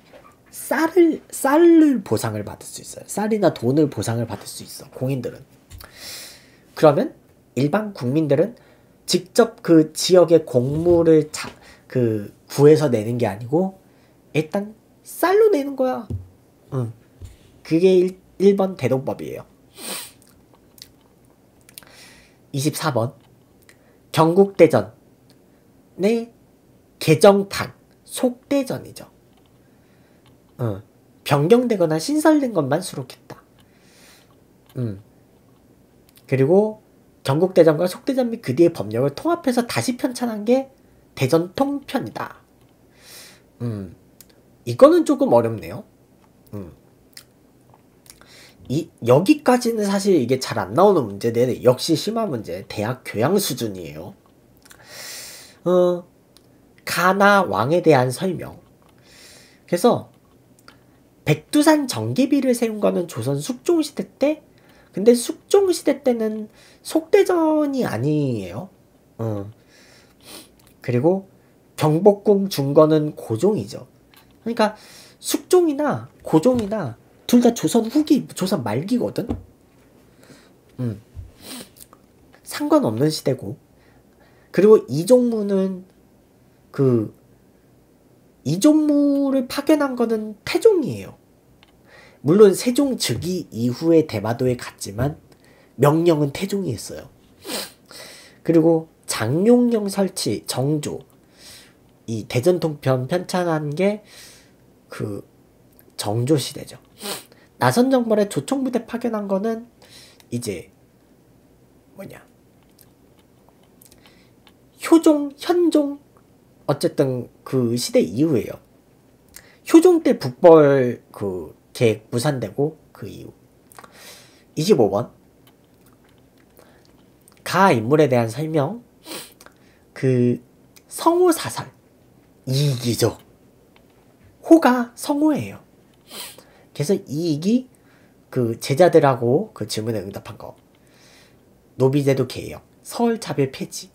쌀을 보상을 받을 수 있어요. 쌀이나 돈을 보상을 받을 수 있어. 공인들은. 그러면 일반 국민들은 직접 그 지역의 공물을 구해서 내는 게 아니고 일단 쌀로 내는 거야. 그게 1번 대동법이에요. 24번 경국대전의 개정판 속대전이죠. 변경되거나 신설된 것만 수록했다. 그리고 경국대전과 속대전 및 그 뒤의 법령을 통합해서 다시 편찬한 게 대전통편이다. 이거는 조금 어렵네요. 여기까지는 사실 이게 잘 안 나오는 문제인데 역시 심화 문제, 대학 교양 수준이에요. 가나 왕에 대한 설명. 그래서 백두산 정기비를 세운 거는 조선 숙종시대 때, 근데 숙종시대 때는 속대전이 아니에요. 그리고 경복궁 중건은 고종이죠. 그러니까 숙종이나 고종이나 둘 다 조선 후기, 조선 말기거든. 상관없는 시대고. 그리고 이종무는 이종무를 파견한 거는 태종이에요. 물론 세종 즉위 이후에 대마도에 갔지만 명령은 태종이 했어요. 그리고 장룡령 설치, 정조, 이 대전통편 편찬한 게 그 정조 시대죠. 나선정벌에 조총부대 파견한 거는 이제 효종, 현종, 어쨌든 그 시대 이후에요. 효종 때 북벌 그 계획 무산되고 그 이후. 25번 가 인물에 대한 설명. 그 성호사설 이익이죠. 호가 성호예요. 그래서 이익이 그 제자들하고 그 질문에 응답한 거. 노비제도 개혁, 서울차별 폐지.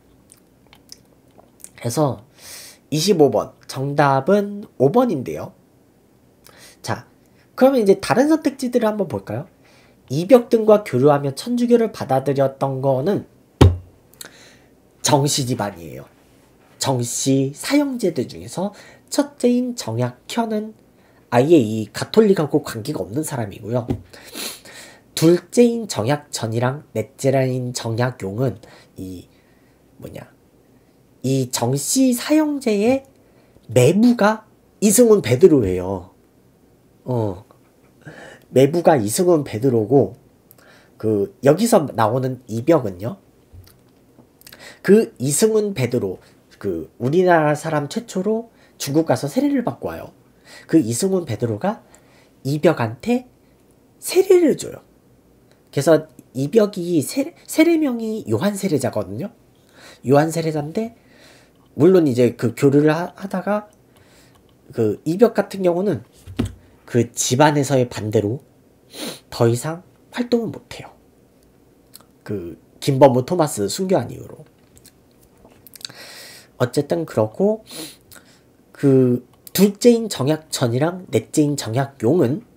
그래서 25번 정답은 5번인데요. 자, 그러면 이제 다른 선택지들을 한번 볼까요? 이벽 등과 교류하며 천주교를 받아들였던 거는 정씨 집안이에요. 정씨 사형제들 중에서 첫째인 정약현은 아예 이 가톨릭하고 관계가 없는 사람이고요. 둘째인 정약전이랑 넷째인 정약용은 이 정씨 사형제의 매부가 이승훈 베드로예요. 매부가 이승훈 베드로고, 그 여기서 나오는 이벽은요, 그 이승훈 베드로, 그 우리나라 사람 최초로 중국 가서 세례를 받고 와요. 그 이승훈 베드로가 이벽한테 세례를 줘요. 그래서 이벽이 세례명이 요한 세례자거든요. 요한 세례자인데, 물론 이제 그 교류를 하다가 그 이벽 같은 경우는 그 집안에서의 반대로 더 이상 활동을 못해요. 그 김범우 토마스 순교한 이후로. 어쨌든 그렇고, 그 둘째인 정약전이랑 넷째인 정약용은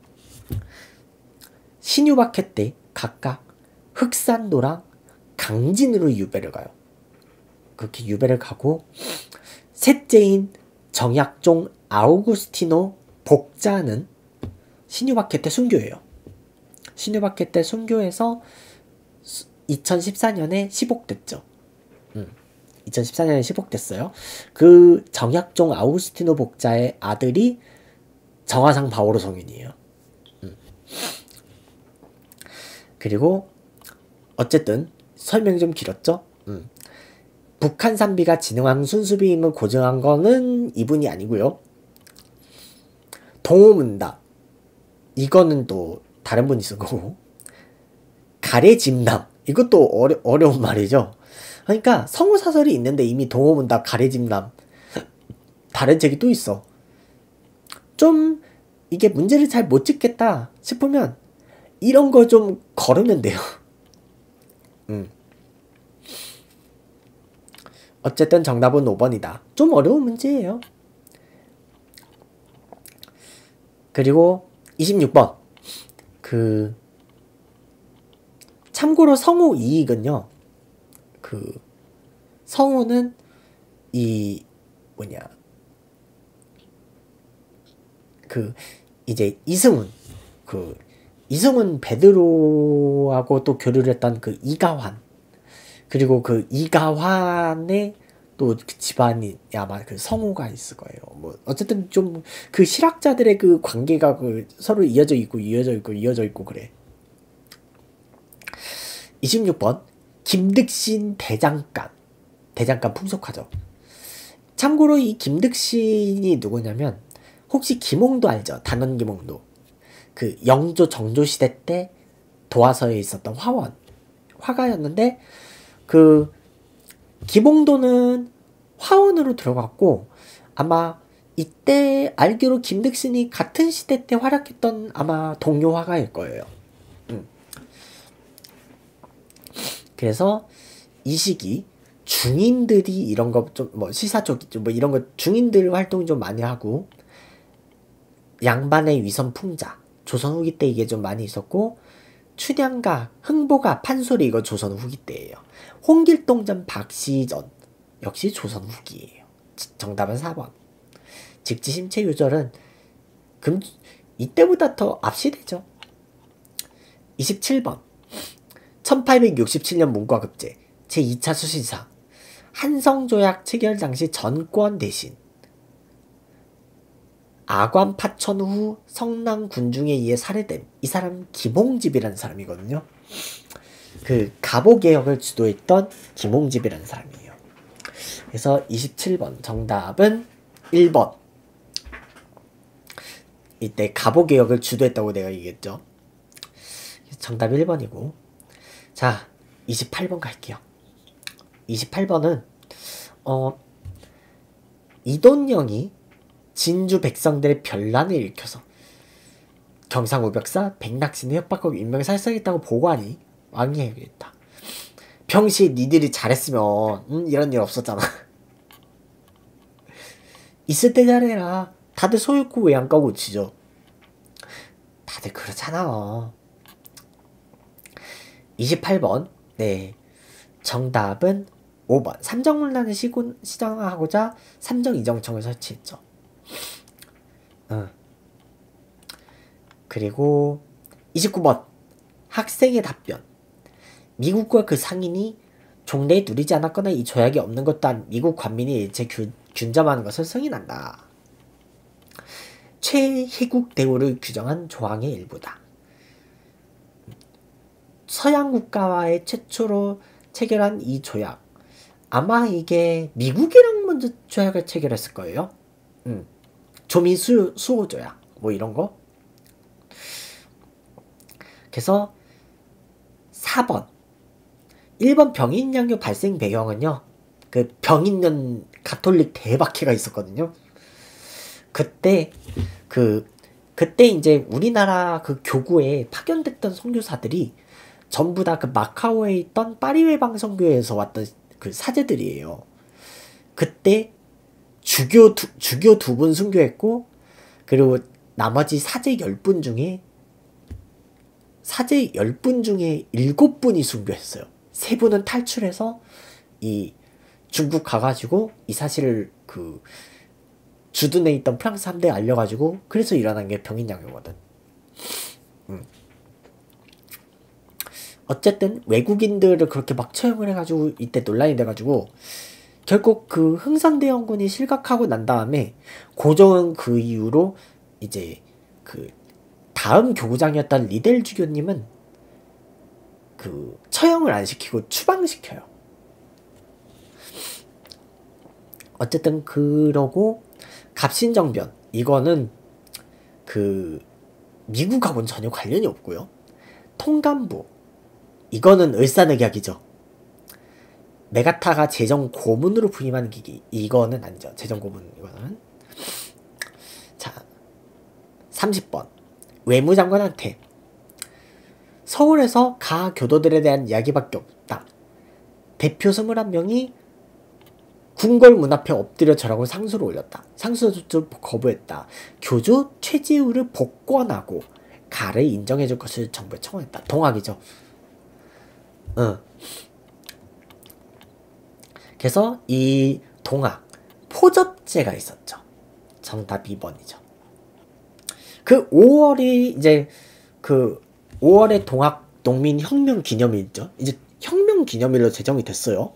신유박해 때 각각 흑산도랑 강진으로 유배를 가요. 그렇게 유배를 가고, 셋째인 정약종 아우구스티노 복자는 신유박해 때 순교해요. 신유박해 때 순교해서 2014년에 시복됐죠. 2014년에 시복됐어요. 그 정약종 아우구스티노 복자의 아들이 정화상 바오로 성인이에요. 그리고 어쨌든 설명이 좀 길었죠. 북한 산비가 진흥왕 순수비임을 고증한 거는 이분이 아니고요. 동호문답, 이거는 또 다른 분이 쓴 거고, 가래짐남, 이것도 어려운 말이죠. 그러니까 성우사설이 있는데 이미 동호문답, 가래짐남, 다른 책이 또 있어. 좀 이게 문제를 잘 못 찍겠다 싶으면 이런 거 좀 걸으면 돼요. 어쨌든 정답은 5번이다. 좀 어려운 문제예요. 그리고 26번. 참고로 성우 이익은요, 성우는 이제 이승훈 베드로하고 또 교류를 했던 그 이가환, 그리고 그 이가환의 또 그 집안이 아마 그 성우가 있을 거예요. 뭐 어쨌든 좀 그 실학자들의 그 관계가 그 서로 이어져 있고 그래. 26번 김득신 대장간 풍속화죠. 참고로 이 김득신이 누구냐면, 혹시 김홍도 알죠? 단원 김홍도. 그 영조 정조 시대 때 도화서에 있었던 화가였는데, 그 김홍도는 화원으로 들어갔고, 아마 이때 알기로 김득신이 같은 시대 때 활약했던 아마 동료 화가일 거예요. 그래서 이 시기 중인들이 이런 거 좀 뭐 시사 쪽 뭐 이런 거 중인들 활동 좀 많이 하고, 양반의 위선 풍자, 조선 후기 때 이게 좀 많이 있었고, 춘향가, 흥보가, 판소리, 이거 조선 후기 때예요. 홍길동전, 박시전 역시 조선 후기예요. 정답은 4번. 직지심체 유절은 이때보다 더 앞시대죠. 27번 1867년 문과급제 제2차 수신사 한성조약 체결 당시 전권 대신 아관 파천 후 성남 군중에 의해 살해된 이 사람 김홍집이라는 사람이거든요. 그 갑오개혁을 주도했던 김홍집이라는 사람이에요. 그래서 27번 정답은 1번. 이때 갑오개혁을 주도했다고 내가 얘기했죠. 정답 1번이고. 자, 28번 갈게요. 28번은 이돈영이 진주 백성들의 변란을 일으켜서 경상우벽사 백낙신을 협박하고 인명을 살상했다고 보고하니 왕이 해결했다. 평시에 니들이 잘했으면 이런 일 없었잖아. 있을 때 잘해라. 다들 소유고 왜 안 까고 지죠? 다들 그렇잖아. 28번. 네. 정답은 5번. 삼정문란을 시정하고자 삼정이정청을 설치했죠. 그리고 29번. 학생의 답변. 미국과 그 상인이 종래에 누리지 않았거나 이 조약이 없는 것 또한 미국 관민이 일체 균점하는 것을 승인한다. 최혜국 대우를 규정한 조항의 일부다. 서양 국가와의 최초로 체결한 이 조약. 아마 이게 미국이랑 먼저 조약을 체결했을 거예요. 조미 수호 조약 뭐 이런 거. 그래서 4번. 1번 병인 양교 발생 배경은요. 그 병 있는 가톨릭 대박회가 있었거든요. 그때 이제 우리나라 그 교구에 파견됐던 선교사들이 전부 다 그 마카오에 있던 파리외방 선교회에서 왔던 그 사제들이에요. 그때 주교 2분 순교했고, 그리고 나머지 사제 10분 중에 7분이 순교했어요. 3분은 탈출해서 이 중국 가가지고 이 사실을 그 주둔에 있던 프랑스 함대에 알려가지고, 그래서 일어난 게 병인양요거든. 어쨌든 외국인들을 그렇게 막 처형을 해가지고 이때 논란이 돼가지고 결국 그 흥선대원군이 실각하고 난 다음에 고종은 그 이후로 이제 그 다음 교구장이었던 리델 주교님은 그 처형을 안 시키고 추방시켜요. 어쨌든 그러고 갑신정변, 이거는 그 미국하고는 전혀 관련이 없고요. 통감부, 이거는 을사늑약이죠. 메가타가 재정 고문으로 부임하는 기기, 이거는 아니죠. 재정 고문 이거는. 자, 30번. 외무장관한테 서울에서 가 교도들에 대한 이야기밖에 없다. 대표 21명이 궁궐 문 앞에 엎드려 절하고 상소를 올렸다. 상소조차 거부했다. 교주 최지우를 복권하고 가를 인정해줄 것을 정부에 청원했다. 동학이죠. 그래서 이 동학 포접제가 있었죠. 정답 2번이죠. 그 5월이 이제 그 5월의 동학 농민 혁명 기념일이죠. 이제 혁명 기념일로 제정이 됐어요.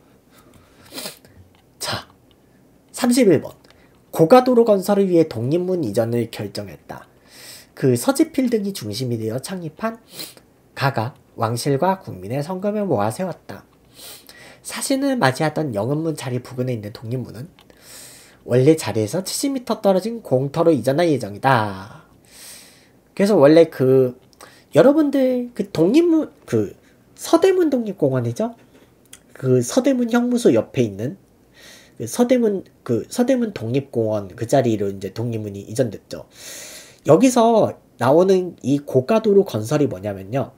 자, 31번. 고가도로 건설을 위해 독립문 이전을 결정했다. 그 서지필 등이 중심이 되어 창립한 가가 왕실과 국민의 성금을 모아 세웠다. 사신을 맞이하던 영은문 자리 부근에 있는 독립문은 원래 자리에서 70m 떨어진 공터로 이전할 예정이다. 그래서 원래 그 여러분들 그 독립문, 그 서대문 독립공원이죠? 그 서대문 형무소 옆에 있는 그 서대문 독립공원 그 자리로 이제 독립문이 이전됐죠. 여기서 나오는 이 고가도로 건설이 뭐냐면요.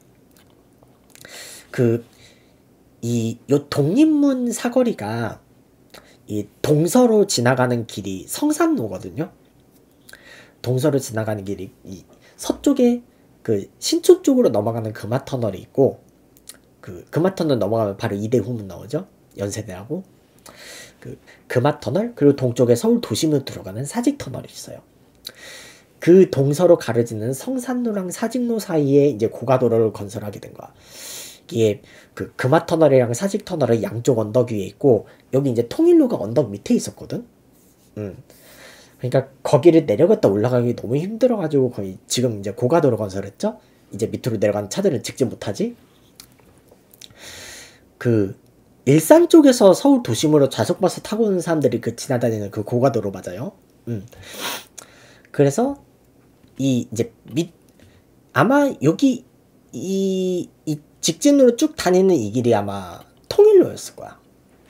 요 독립문 사거리가 이 동서로 지나가는 길이 성산로거든요. 동서로 지나가는 길이 이 서쪽에 그 신촌 쪽으로 넘어가는 금화터널이 있고, 그 금화터널 넘어가면 바로 이대후문 나오죠. 연세대하고 그 금화터널, 그리고 동쪽에 서울 도심으로 들어가는 사직터널이 있어요. 그 동서로 가려지는 성산로랑 사직로 사이에 이제 고가도로를 건설하게 된 거야. 이게 그 금화터널이랑 사직터널은 양쪽 언덕 위에 있고, 여기 이제 통일로가 언덕 밑에 있었거든. 그러니까 거기를 내려갔다 올라가기 너무 힘들어가지고 거의 지금 이제 고가도로 건설했죠. 이제 밑으로 내려가는 차들은 직진 못하지. 그 일산 쪽에서 서울 도심으로 좌석버스 타고 오는 사람들이 그 지나다니는 그 고가도로 맞아요. 그래서 이 이제 아마 여기 이 직진으로 쭉 다니는 이 길이 아마 통일로였을 거야.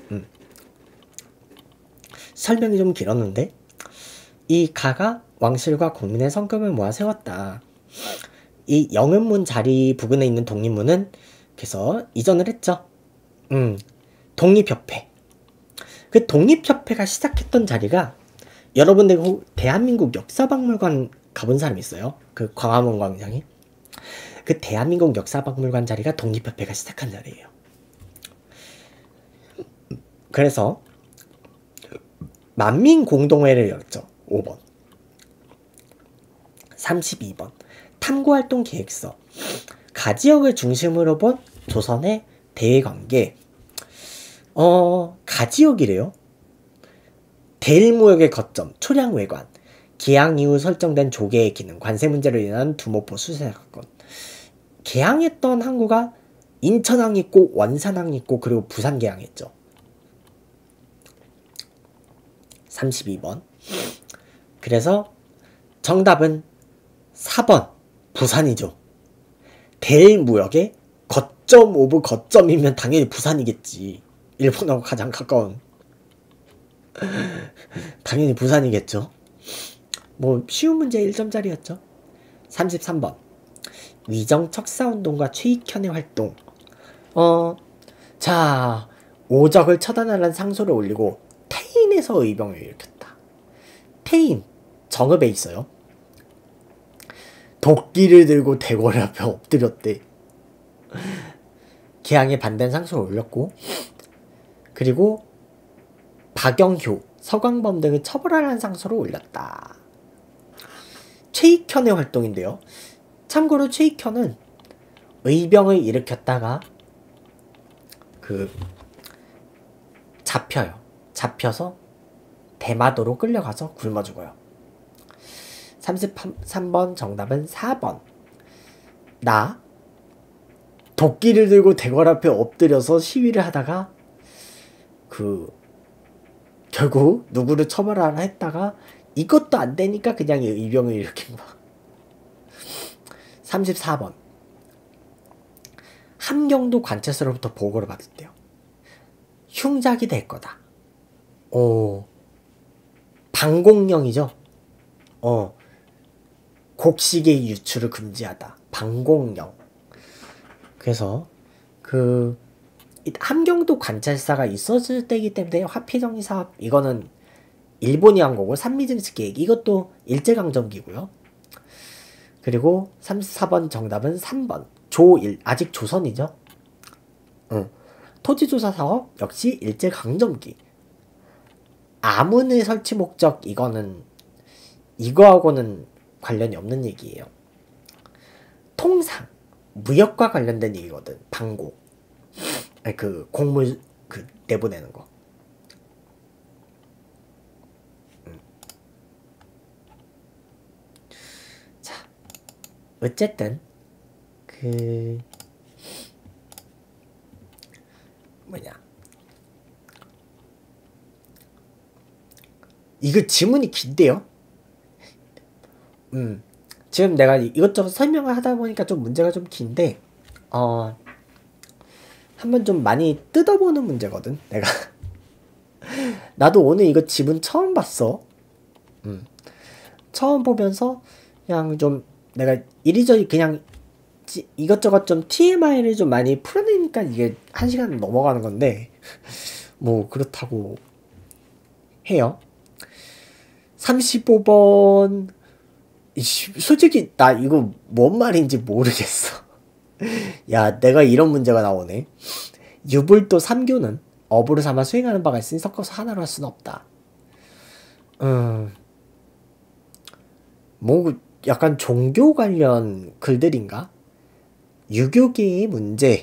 설명이 좀 길었는데, 이 가가 왕실과 국민의 성금을 모아 세웠다. 이 영은문 자리 부근에 있는 독립문은 그래서 이전을 했죠. 독립협회. 그 독립협회가 시작했던 자리가, 여러분들 대한민국 역사박물관 가본 사람 있어요? 그 광화문 광장에? 그 대한민국 역사박물관 자리가 독립협회가 시작한 자리예요. 그래서 만민공동회를 열었죠. 5번. 32번. 탐구활동 계획서. 가지역을 중심으로 본 조선의 대외관계. 가지역이래요. 대일무역의 거점, 초량외관. 개항 이후 설정된 조개의 기능, 관세 문제로 인한 두모포 수세 사건. 개항했던 항구가 인천항 있고 원산항 있고 그리고 부산 개항했죠. 32번. 그래서 정답은 4번 부산이죠. 대일무역의 거점 오브 거점이면 당연히 부산이겠지. 일본하고 가장 가까운. 당연히 부산이겠죠. 뭐 쉬운 문제 1점짜리였죠. 33번. 위정 척사운동과 최익현의 활동. 자, 오적을 처단하라는 상소를 올리고 태인에서 의병을 일으켰다. 태인, 정읍에 있어요. 도끼를 들고 대궐 앞에 엎드렸대. 개항에 반대한 상소를 올렸고, 그리고 박영효, 서광범 등을 처벌하라는 상소를 올렸다. 최익현의 활동인데요. 참고로 최익현은 의병을 일으켰다가 잡혀요. 잡혀서 대마도로 끌려가서 굶어 죽어요. 33번 정답은 4번. 나 도끼를 들고 대궐 앞에 엎드려서 시위를 하다가 결국 누구를 처벌하라 했다가 이것도 안 되니까 그냥 의병을 일으킨 거야. 34번. 함경도 관찰소로부터 보고를 받았대요. 흉작이 될 거다. 방공령이죠. 곡식의 유출을 금지하다. 방공령. 그래서 함경도 관찰사가 있었을 때이기 때문에 화폐정리 사업, 이거는 일본이 한 거고, 산미증식 계획, 이것도 일제강점기고요. 그리고 34번 정답은 3번 조일, 아직 조선이죠. 토지조사 사업 역시 일제강점기. 아문의 설치 목적, 이거하고는 관련이 없는 얘기예요. 통상 무역과 관련된 얘기거든. 방고, 곡물 내보내는 거. 자, 어쨌든 이거 지문이 긴데요. 지금 내가 이것저것 설명을 하다 보니까 좀 문제가 좀 긴데, 한번 좀 많이 뜯어보는 문제거든, 내가. 나도 오늘 이거 지문 처음 봤어. 처음 보면서 그냥 좀 내가 이리저리 그냥 이것저것 좀 TMI를 좀 많이 풀어내니까 이게 1시간 넘어가는 건데, 뭐 그렇다고 해요. 35번. 솔직히 나 이거 뭔 말인지 모르겠어. 야, 내가 이런 문제가 나오네. 유불도 3교는 업으로 삼아 수행하는 바가 있으니 섞어서 하나로 할 수는 없다. 뭐 약간 종교 관련 글들인가? 유교계의 문제.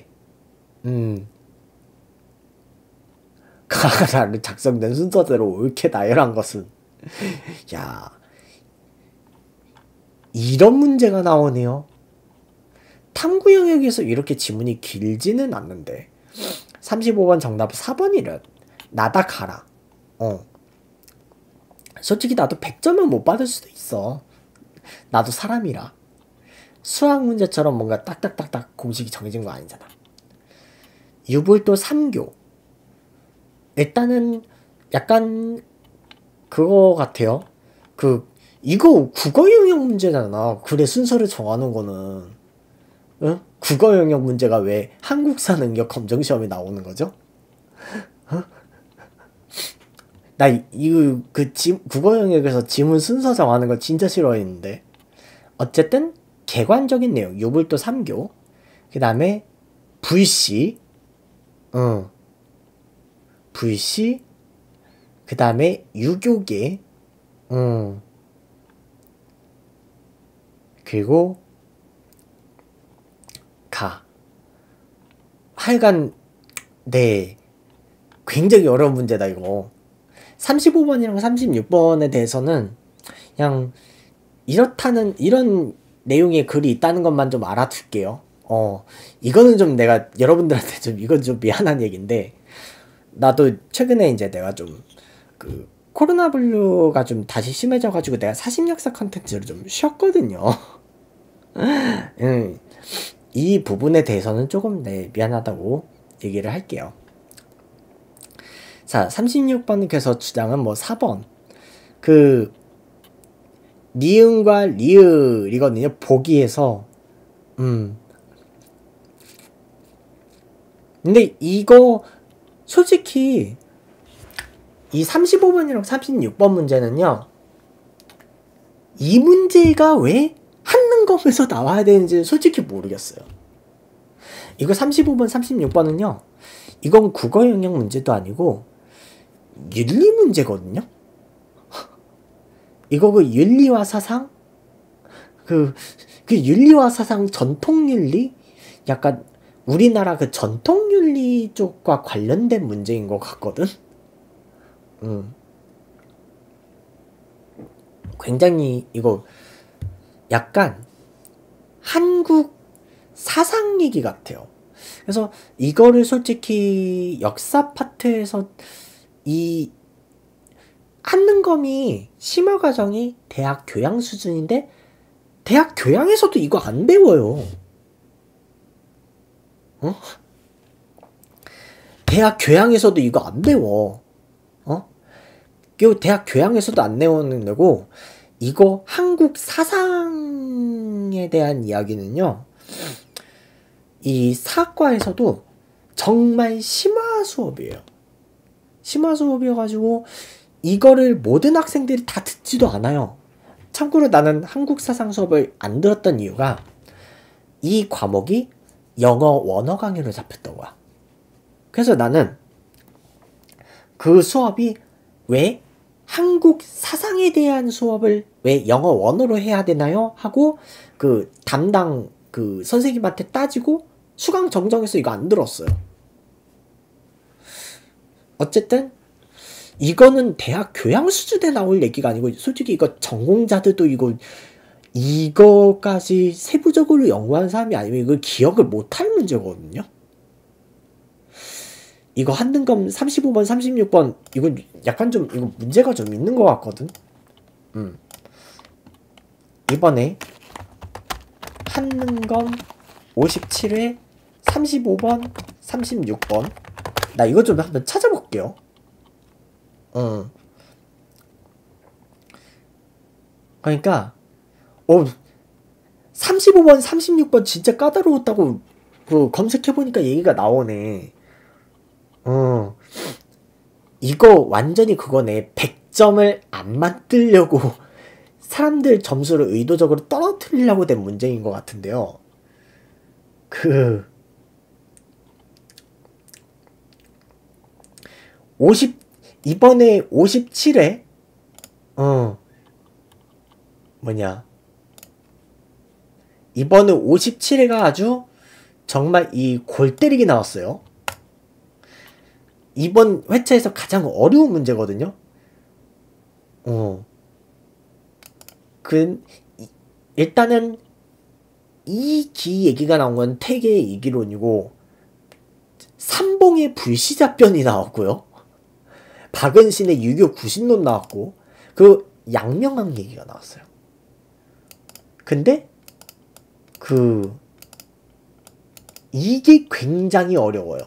가나를 작성된 순서대로 옳게 나열한 것은. 야, 이런 문제가 나오네요. 탐구 영역에서 이렇게 지문이 길지는 않는데. 35번 정답 4번이래. 나다 가라. 솔직히 나도 100점은 못 받을 수도 있어. 나도 사람이라. 수학 문제처럼 뭔가 딱딱딱딱 공식이 정해진 거 아니잖아. 유불도 3교. 일단은 약간 그거 같아요. 이거 국어 영역 문제잖아. 글의 순서를 정하는 거는. 응? 국어 영역 문제가 왜 한국사 능력 검정 시험에 나오는 거죠? 나 국어 영역에서 지문 순서 정하는 거 진짜 싫어했는데. 어쨌든 객관적인 내용 요불도 3교, 그 다음에 불시, 불시, 그 다음에 유교계, 그리고 가. 하여간 네, 굉장히 어려운 문제다 이거. 35번이랑 36번에 대해서는 그냥 이런 내용의 글이 있다는 것만 좀 알아둘게요. 이거는 좀 내가 여러분들한테 좀 이건 좀 미안한 얘기인데, 나도 최근에 이제 내가 좀 코로나 블루가 좀 다시 심해져가지고 내가 사심역사 컨텐츠를 좀 쉬었거든요. 이 부분에 대해서는 조금 미안하다고 얘기를 할게요. 자, 36번께서 주장은 4번 니은과 리을이거든요. 보기에서. 근데 이거 솔직히 이 35번이랑 36번 문제는요, 이 문제가 왜 한능검에서 나와야 되는지 솔직히 모르겠어요. 이거 35번, 36번은요, 이건 국어 영역 문제도 아니고 윤리 문제거든요. 이거 윤리와 사상? 윤리와 사상, 전통 윤리? 약간 우리나라 전통 윤리 쪽과 관련된 문제인 것 같거든? 굉장히 이거 약간 한국 사상 얘기 같아요. 그래서 이거를 솔직히 역사 파트에서 이 한능검이 심화 과정이 대학 교양 수준인데 대학 교양에서도 이거 안 배워요. 대학 교양에서도 이거 안 배워. 그리고 대학 교양에서도 안 내오는 거고, 이거 한국 사상에 대한 이야기는요, 이 사학과에서도 정말 심화 수업이에요. 심화 수업이어가지고 이거를 모든 학생들이 다 듣지도 않아요. 참고로 나는 한국 사상 수업을 안 들었던 이유가 이 과목이 영어 원어 강의로 잡혔던 거야. 그래서 나는 그 수업이 왜 한국 사상에 대한 수업을 왜 영어 원어로 해야 되나요? 하고 담당 선생님한테 따지고 수강 정정해서 이거 안 들었어요. 어쨌든 이거는 대학 교양 수준에 나올 얘기가 아니고, 솔직히 이거 전공자들도 이거까지 세부적으로 연구한 사람이 아니면 이걸 기억을 못할 문제거든요. 이거 한능검 35번, 36번 이건 약간 좀 이거 문제가 좀 있는 것 같거든. 이번에 한능검 57회 35번, 36번 나 이거 좀 한번 찾아볼게요. 35번, 36번 진짜 까다로웠다고 검색해보니까 얘기가 나오네. 이거 완전히 그거네. 100점을 안 만들려고 사람들 점수를 의도적으로 떨어뜨리려고 된 문제인 것 같은데요. 이번에 57회 이번에 57회가 아주 정말 골 때리기 나왔어요. 이번 회차에서 가장 어려운 문제거든요. 일단은 이 기 얘기가 나온 건 태계의 이기론이고, 삼봉의 불시잡변이 나왔고요. 박은신의 유교 구신론 나왔고, 양명학 얘기가 나왔어요. 근데 이게 굉장히 어려워요.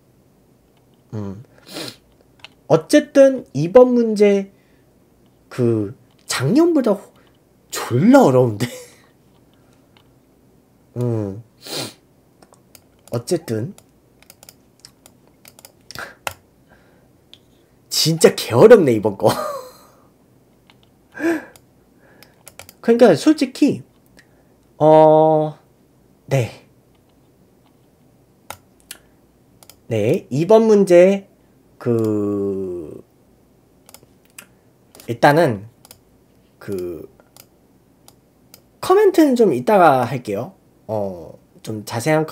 어쨌든 이번 문제 작년보다 졸라 어려운데 어쨌든 진짜 개어렵네 이번 거. 그러니까 솔직히 네. 네, 이번 문제 일단은 커멘트는 좀 이따가 할게요. 좀 자세한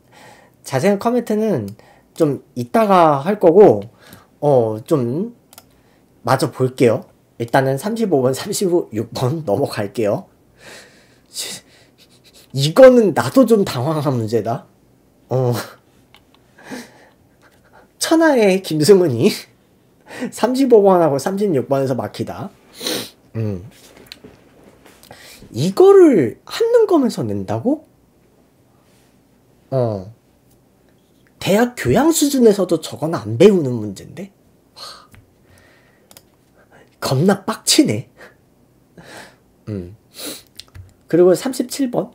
커멘트는 좀 이따가 할 거고, 좀 마저 볼게요. 일단은 35번, 36번 넘어갈게요. 이거는 나도 좀 당황한 문제다. 천하의 김승은이 35번하고 36번에서 막히다. 이거를 한능검에서 낸다고? 대학 교양 수준에서도 저건 안 배우는 문제인데? 겁나 빡치네. 그리고 37번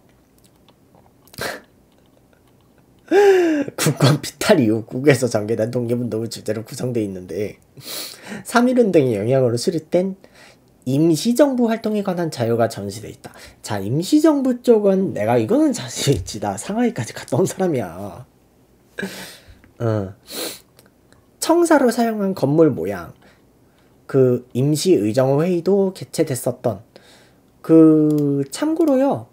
국권 피탈 이후 국에서 전개된 독립운동을 주제로 구성되어 있는데 3.1운동의 영향으로 수립된 임시정부 활동에 관한 자료가 전시되어 있다. 자, 임시정부 쪽은 내가 이거는 자신 있지. 나 상하이까지 갔다 온 사람이야. 청사로 사용한 건물 모양, 임시의정 회의도 개최됐었던 참고로요.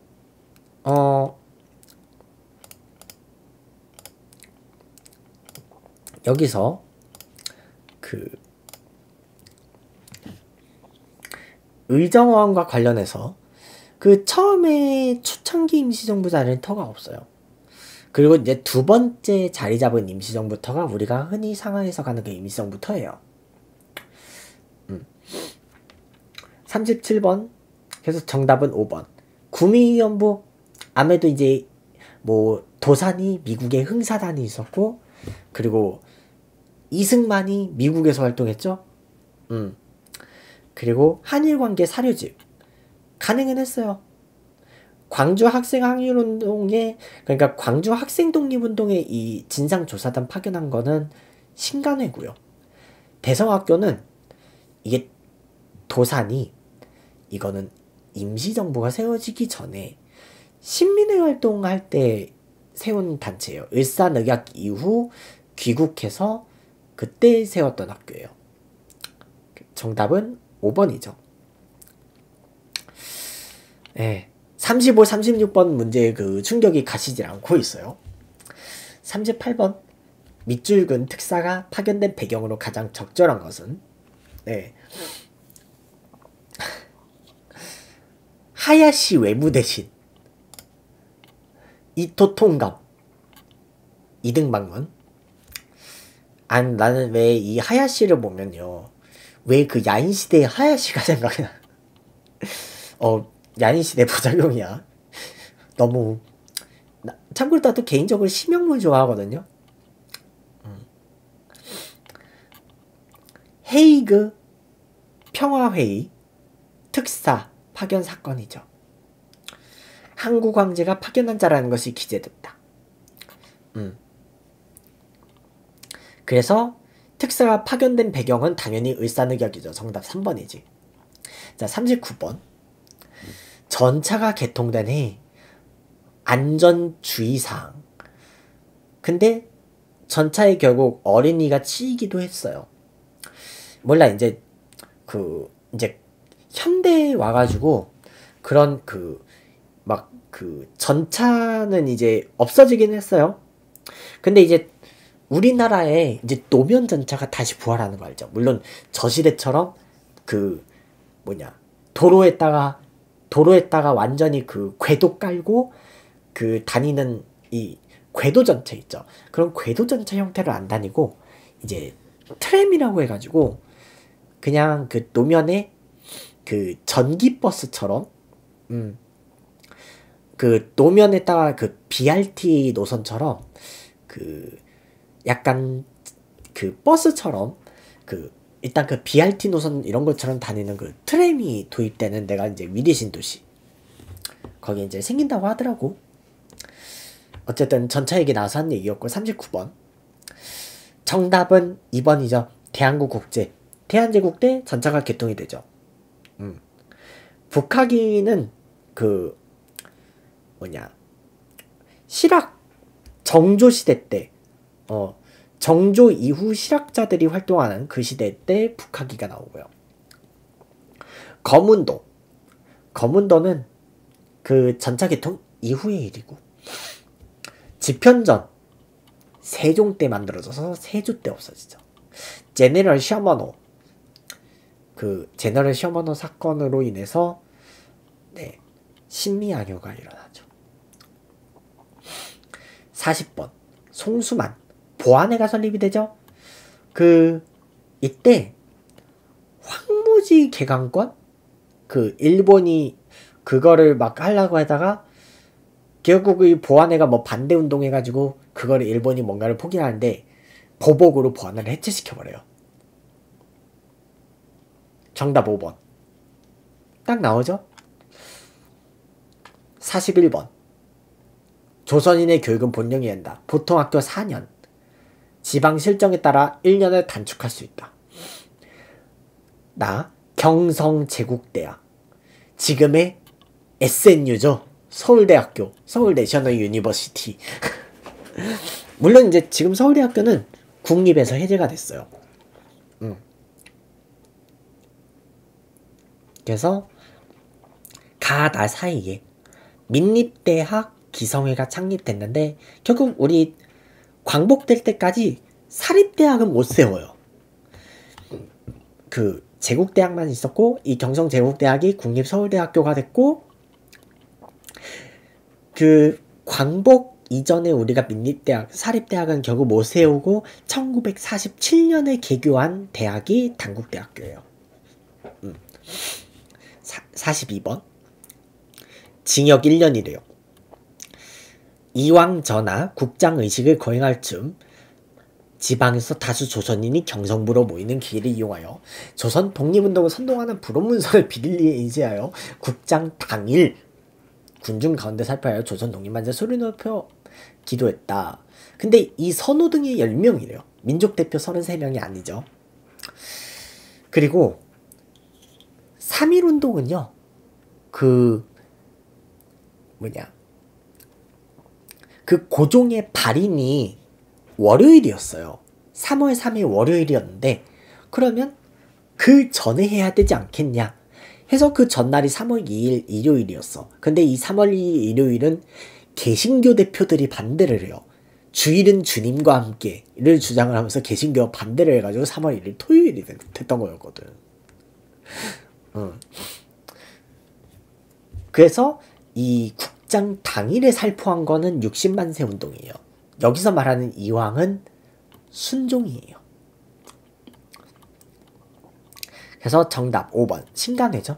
여기서 의정원과 관련해서 처음에 초창기 임시정부 자리는 터가 없어요. 그리고 이제 두 번째 자리 잡은 임시정부 터가 우리가 흔히 상하이에서 가는 그 임시정부 터예요. 37번. 그래서 정답은 5번. 구미위원부. 아무래도 이제 뭐 도산이 미국의 흥사단이 있었고, 그리고 이승만이 미국에서 활동했죠. 그리고 한일관계 사료집 가능은 했어요. 광주 학생 항일운동에, 그러니까 광주 학생 독립운동에 이 진상조사단 파견한 거는 신간회고요. 대성학교는 이게 도산이 이거는 임시정부가 세워지기 전에 신민회 활동할 때 세운 단체예요. 을사늑약 이후 귀국해서 그때 세웠던 학교예요. 정답은 5번이죠. 네. 35, 36번 문제의 충격이 가시질 않고 있어요. 38번. 밑줄근 특사가 파견된 배경으로 가장 적절한 것은? 네. 하야시 외무 대신 이토 통감 2등 방문. 나는 왜 이 하야시를 보면요, 왜 야인시대의 하야시가 생각이 나. 야인시대 부작용이야. 너무. 참고로 나도 개인적으로 심형물 좋아하거든요. 헤이그 평화회의 특사 파견 사건이죠. 한국 황제가 파견한 자라는 것이 기재됐다. 그래서 특사가 파견된 배경은 당연히 을사늑약이죠. 정답 3번이지. 자, 39번. 전차가 개통된 해 안전주의사항. 근데 전차에 결국 어린이가 치이기도 했어요. 몰라, 이제 이제 현대에 와가지고 그런 전차는 이제 없어지긴 했어요. 근데 이제 우리나라에 이제 노면 전차가 다시 부활하는 거 알죠? 물론 저 시대처럼 도로에다가 완전히 궤도 깔고 다니는 이 궤도 전차 있죠. 그런 궤도 전차 형태를 안 다니고 이제 트램이라고 해가지고 그냥 노면에 전기버스처럼 노면에다가 BRT 노선처럼 약간 버스처럼 일단 BRT 노선 이런 것처럼 다니는 트램이 도입되는 데가 이제 위례 신도시. 거기 이제 생긴다고 하더라고. 어쨌든 전차 얘기 나와서 한 얘기였고 39번 정답은 2번이죠. 대한국국제 대한제국대 전차가 개통이 되죠. 북하기는 그 실학 정조시대 때 정조 이후 실학자들이 활동하는 그 시대 때 북하기가 나오고요. 검은도는 그 전차 개통 이후의 일이고 집현전 세종 때 만들어져서 세조 때 없어지죠. 제너럴 셔머노 사건으로 인해서 신미악요가 일어나죠. 40번 송수만 보안회가 설립이 되죠. 이때 황무지 개강권 일본이 그거를 막 하려고 하다가 결국 이 보안회가 반대 운동해가지고 그거를 일본이 뭔가를 포기하는데 보복으로 보안회를 해체시켜버려요. 정답 5번 딱 나오죠. 41번 조선인의 교육은 본령이 된다. 보통 학교 4년 지방 실정에 따라 1년을 단축할 수 있다. 경성제국대학 지금의 SNU죠. 서울대학교 서울내셔널 유니버시티 물론 이제 지금 서울대학교는 국립에서 해제가 됐어요. 그래서 가나 사이에 민립대학 기성회가 창립됐는데 결국 우리 광복될 때까지 사립대학은 못 세워요. 제국대학만 있었고 이 경성제국대학이 국립서울대학교가 됐고 광복 이전에 우리가 민립대학, 사립대학은 결국 못 세우고 1947년에 개교한 대학이 단국대학교예요. 42번 징역 1년이래요. 이왕 전하 국장의식을 거행할 즈음 지방에서 다수 조선인이 경성부로 모이는 기회를 이용하여 조선 독립운동을 선동하는 불온문서를 비밀리에 인쇄하여 국장 당일 군중 가운데 살펴하여 조선 독립만세 소리 높여 기도했다. 근데 이 선호 등이 10명이래요. 민족대표 33명이 아니죠. 그리고 3.1운동은요. 고종의 발인이 월요일이었어요. 3월 3일 월요일이었는데 그러면 그 전에 해야 되지 않겠냐 해서 그 전날이 3월 2일 일요일이었어. 근데 이 3월 2일 일요일은 개신교 대표들이 반대를 해요. 주일은 주님과 함께를 주장을 하면서 개신교가 반대를 해가지고 3월 1일 토요일이 됐던 거였거든. 그래서 이 국장 당일에 살포한 거는 60만세 운동이에요. 여기서 말하는 이왕은 순종이에요. 그래서 정답 5번 신간회죠.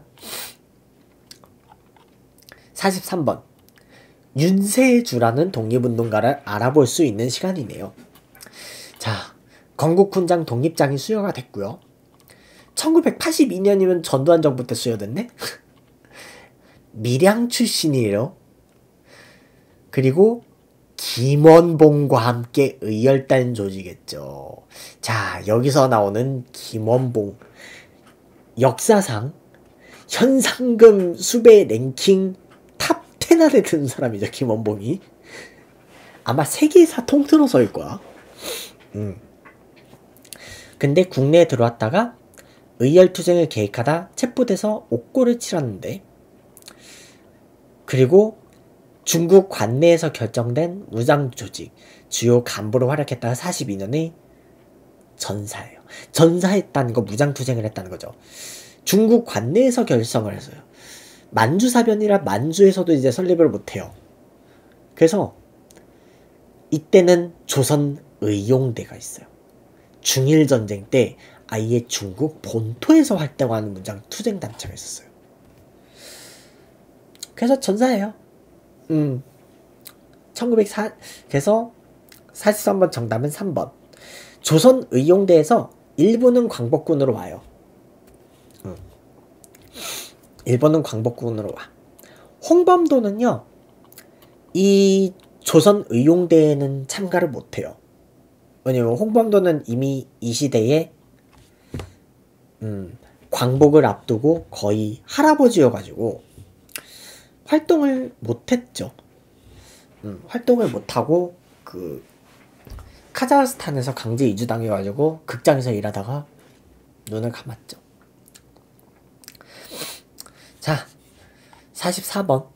43번 윤세주라는 독립운동가를 알아볼 수 있는 시간이네요. 자, 건국훈장 독립장이 수여가 됐고요. 1982년이면 전두환 정부 때 수여됐네? 밀양 출신이에요. 그리고 김원봉과 함께 의열단 조직했죠. 자, 여기서 나오는 김원봉 역사상 현상금 수배 랭킹 탑 10 안에 드는 사람이죠. 김원봉이 아마 세계사 통틀어서일 거야. 근데 국내에 들어왔다가 의열투쟁을 계획하다 체포돼서 옥고를 치렀는데 그리고 중국 관내에서 결정된 무장조직 주요 간부로 활약했다가 42년에 전사해요. 전사했다는 거 무장투쟁을 했다는 거죠. 중국 관내에서 결성을 했어요. 만주사변이라 만주에서도 이제 설립을 못해요. 그래서 이때는 조선의용대가 있어요. 중일전쟁 때 아예 중국 본토에서 활동하는 무장투쟁단체가 있었어요. 그래서 전사해요. 그래서 43번 정답은 3번. 조선의용대에서 일부는 광복군으로 와요. 일본은 광복군으로 와. 홍범도는요, 이 조선 의용대에는 참가를 못해요. 왜냐면 홍범도는 이미 이 시대에 광복을 앞두고 거의 할아버지여가지고 활동을 못했죠. 활동을 못하고 그 카자흐스탄에서 강제 이주당해가지고 극장에서 일하다가 눈을 감았죠. 자, 44번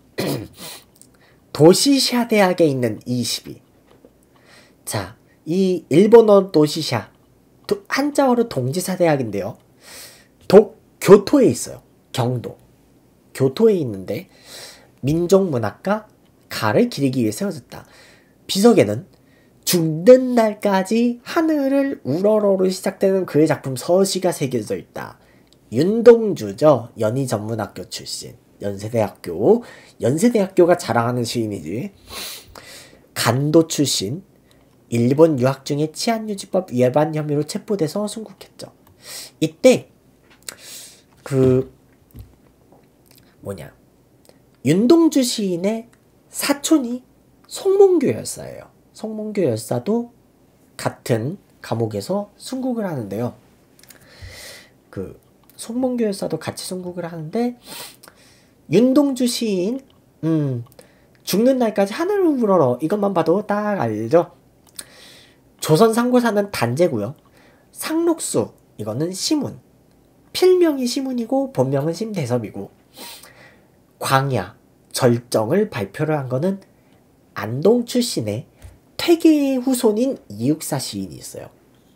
도시샤 대학에 있는 이 시비. 자, 이 일본어 도시샤 한자어로 동지사 대학인데요. 교토에 있어요. 경도 교토에 있는데 민족문학가 가를 기리기 위해 세워졌다. 비석에는 죽는 날까지 하늘을 우러러로 시작되는 그의 작품 서시가 새겨져 있다. 윤동주죠. 연희전문학교 출신. 연세대학교가 자랑하는 시인이지. 간도 출신. 일본 유학 중에 치안유지법 위반 혐의로 체포돼서 순국했죠. 이때 윤동주 시인의 사촌이 송몽교 열사예요. 송몽교 열사도 같은 감옥에서 순국을 하는데요. 송몽교 열사도 같이 순국을 하는데 윤동주 시인 죽는 날까지 하늘을 우러러 이것만 봐도 딱 알죠. 조선 상고사는 단제고요. 상록수 이거는 시문. 필명이 시문이고 본명은 심대섭이고 광야 절정을 발표를 한 거는 안동 출신의 퇴계의 후손인 이육사 시인이 있어요.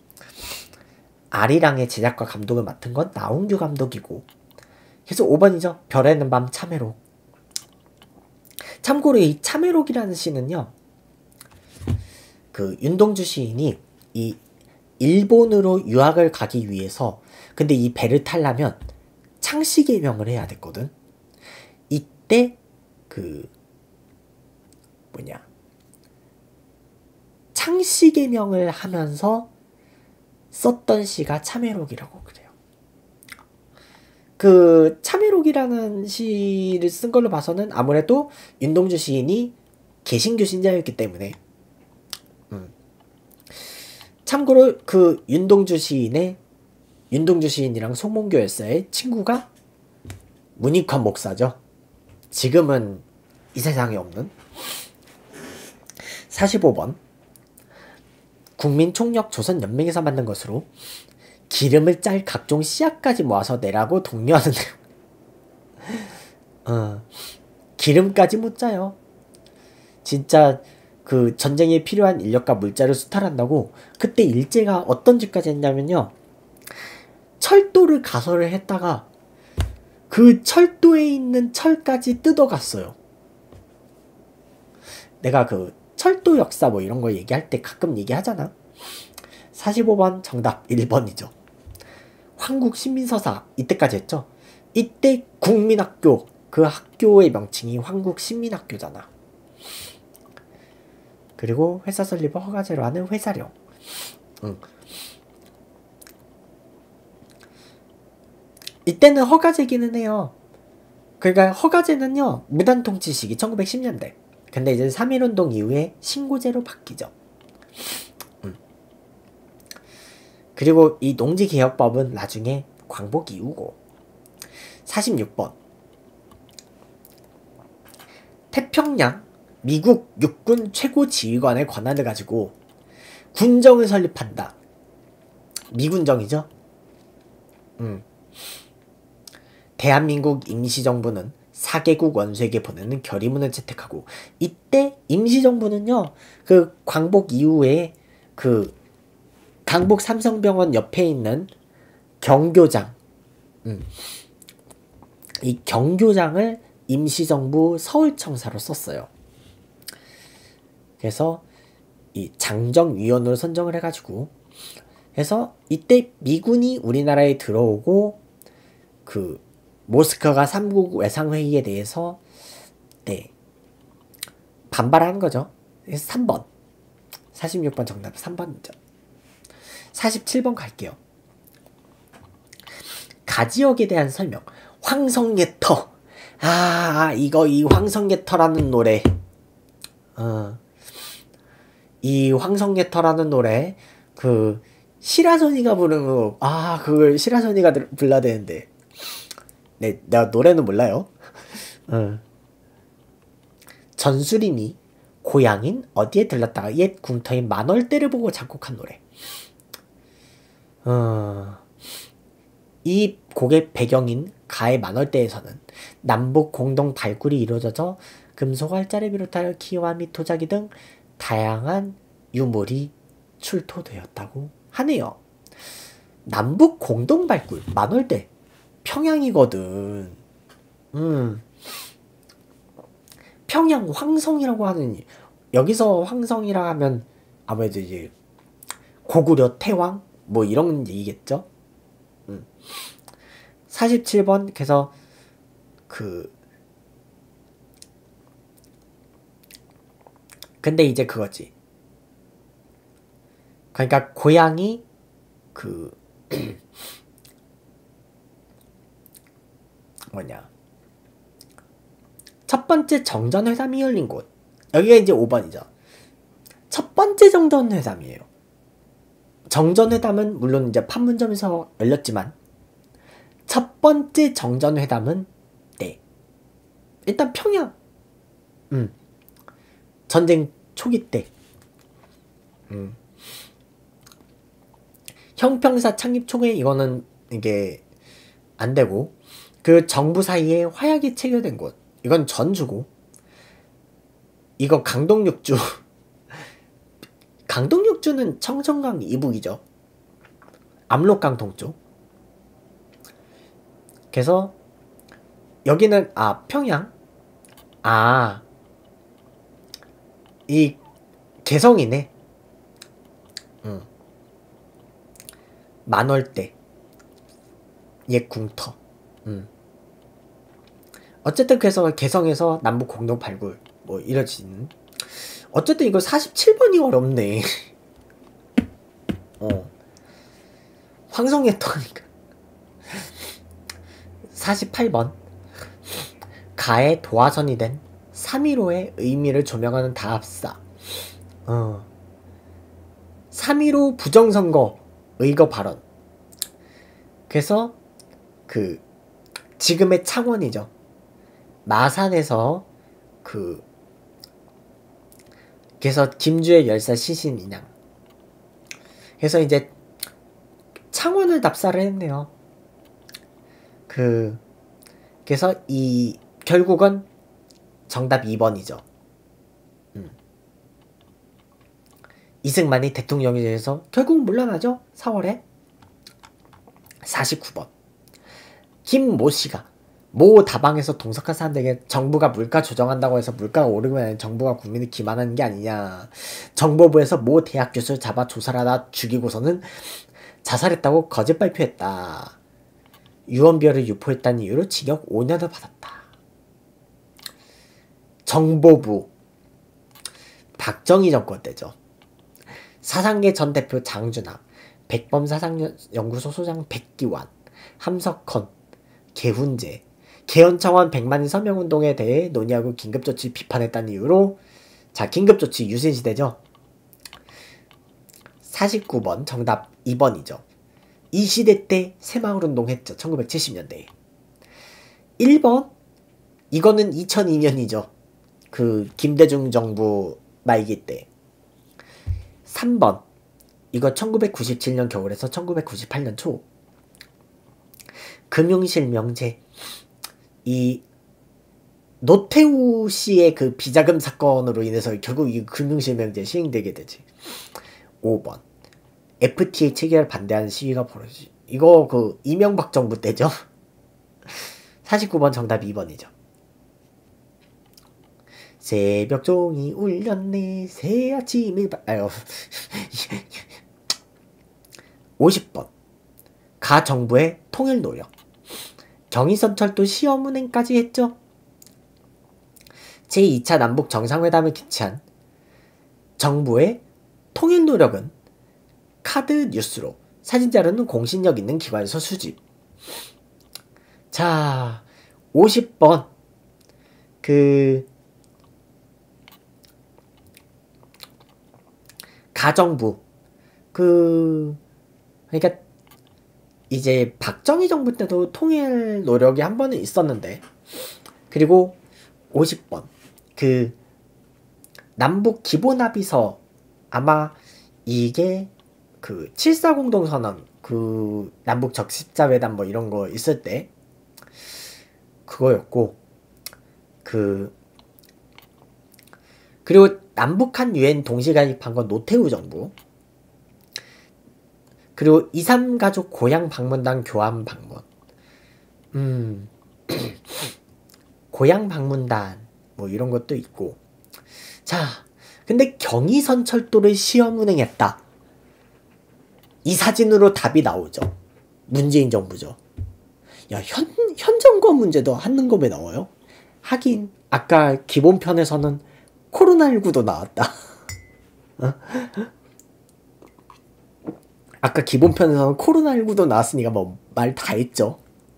아리랑의 제작과 감독을 맡은 건 나홍규 감독이고. 그래서 5번이죠. 별에는 밤 참외록. 참고로 이 참외록이라는 시는요, 윤동주 시인이 이 일본으로 유학을 가기 위해서, 근데 이 배를 타려면 창씨개명을 해야 됐거든. 이때 창씨개명을 하면서 썼던 시가 참외록이라고 그래요. 참외록이라는 시를 쓴 걸로 봐서는 아무래도 윤동주 시인이 개신교 신자였기 때문에. 참고로 윤동주 시인이랑 송몽교 열사의 친구가 문익환 목사죠. 지금은 이 세상에 없는. 45번 국민총력 조선연맹에서 만든 것으로 기름을 짤 각종 씨앗까지 모아서 내라고 독려하는 기름까지 못 짜요. 진짜 전쟁에 필요한 인력과 물자를 수탈한다고. 그때 일제가 어떤 짓까지 했냐면요, 철도를 가설을 했다가 그 철도에 있는 철까지 뜯어갔어요. 내가 철도 역사 이런 거 얘기할 때 가끔 얘기하잖아. 45번 정답 1번이죠. 황국신민서사 이때까지 했죠. 이때 국민학교, 그 학교의 명칭이 황국신민학교잖아. 그리고 회사 설립을 허가제로 하는 회사령. 이때는 허가제기는 해요. 그러니까 허가제는요, 무단통치 시기 1910년대. 근데 이제 3.1운동 이후에 신고제로 바뀌죠. 그리고 이 농지개혁법은 나중에 광복 이후고. 46번 태평양 미국 육군 최고지휘관의 권한을 가지고 군정을 설립한다. 미군정이죠. 대한민국 임시정부는 4개국 원수에게 보내는 결의문을 채택하고. 이때 임시정부는요, 광복 이후에 강북 삼성병원 옆에 있는 경교장, 이 경교장을 임시정부 서울청사로 썼어요. 그래서 이 장정위원으로 선정을 해가지고 해서 이때 미군이 우리나라에 들어오고 모스크바 3국 외상회의에 대해서 반발한 거죠. 그래서 3번 46번 정답 3번이죠. 47번 갈게요. 가지역에 대한 설명. 황성예터. 이 황성예터라는 노래. 이 황성예터라는 노래 그 시라소니가 부르는 거, 그걸 시라소니가 불러야 되는데 네, 내가 노래는 몰라요. 전수림이 고향인 어디에 들렀다가 옛 궁터인 만월대를 보고 작곡한 노래. 이 곡의 배경인 가의 만월대에서는 남북 공동 발굴이 이루어져서 금속 활자를 비롯하여 기와 및 도자기 등 다양한 유물이 출토되었다고 하네요. 남북 공동 발굴 만월대 평양이거든. 평양 황성이라고 하는, 여기서 황성이라 하면 아무래도 이제 고구려 태왕 뭐 이런 얘기겠죠. 47번 그래서 근데 이제 그거지. 그러니까 고향이 뭐냐, 첫 번째 정전회담이 열린 곳, 여기가 이제 5번이죠. 첫 번째 정전회담이에요. 정전회담은 물론 이제 판문점에서 열렸지만 첫 번째 정전회담은 일단 평양 전쟁 초기 때 형평사 창립 초기에 이거는 이게 안 되고, 그 정부 사이에 화약이 체결된 곳, 이건 전주고, 이거 강동육주 강동육주는 청천강 이북이죠. 압록강 동쪽. 그래서 여기는 평양, 이 개성이네. 만월대 옛 궁터. 어쨌든 그래서 개성에서 남북 공동 발굴 뭐 이러지는. 어쨌든 이거 47번이 어렵네. 황성예터니까. 48번 가의 도화선이 된 3.15의 의미를 조명하는 다합사. 3.15 부정선거 의거 발언. 그래서 지금의 창원이죠. 마산에서 그래서 김주의 열사 시신 인양. 그래서 이제 창원을 답사를 했네요. 그래서 결국은 정답 2번이죠. 이승만이 대통령이 돼서 결국 물러나죠. 4월에. 49번 김모 씨가 모 다방에서 동석한 사람들에게 정부가 물가 조정한다고 해서 물가가 오르면 정부가 국민을 기만하는 게 아니냐, 정보부에서 모 대학 교수를 잡아 조사를 하다 죽이고서는 자살했다고 거짓 발표했다. 유언비어를 유포했다는 이유로 징역 5년을 받았다. 정보부 박정희 정권 때죠. 사상계 전 대표 장준학, 백범 사상연구소 소장 백기환, 함석헌, 개훈재, 개헌청원 100만인 서명운동에 대해 논의하고 긴급조치 비판했다는 이유로 긴급조치 유신시대죠. 49번 정답 2번이죠. 이 시대 때 새마을운동 했죠. 1970년대에. 1번 이거는 2002년이죠. 김대중 정부 말기 때. 3번 이거 1997년 겨울에서 1998년 초. 금융실명제. 이 노태우 씨의 비자금 사건으로 인해서 결국 이 금융실명제 시행되게 되지. 5번 FTA 체결 반대하는 시위가 벌어지지. 이거 이명박 정부 때죠. 49번 정답 2번이죠. 새벽종이 울렸네 새아침이 50번 가 정부의 통일 노력. 경의선철도 시험운행까지 했죠. 제2차 남북 정상회담을 기치한 정부의 통일 노력은 카드 뉴스로, 사진자료는 공신력 있는 기관에서 수집. 자, 50번 가정부. 그러니까 이제 박정희 정부 때도 통일 노력이 한 번은 있었는데, 그리고 50번 그 남북 기본합의서, 아마 이게 그 7.4공동선언, 그 남북 적십자회담 뭐 이런 거 있을 때 그거였고, 그리고 남북한 유엔 동시 가입한 건 노태우 정부. 그리고 2.3 가족 고향 방문단 교환 방문. 고향 방문단 뭐 이런 것도 있고. 자, 근데 경의선 철도를 시험 운행했다. 이 사진으로 답이 나오죠. 문재인 정부죠. 야, 현 정권 문제도 한능검에 나와요? 하긴 아까 기본편에서는 코로나19도 나왔다. 어? 아까 기본편에서는 코로나19도 나왔으니까 뭐 말 다 했죠.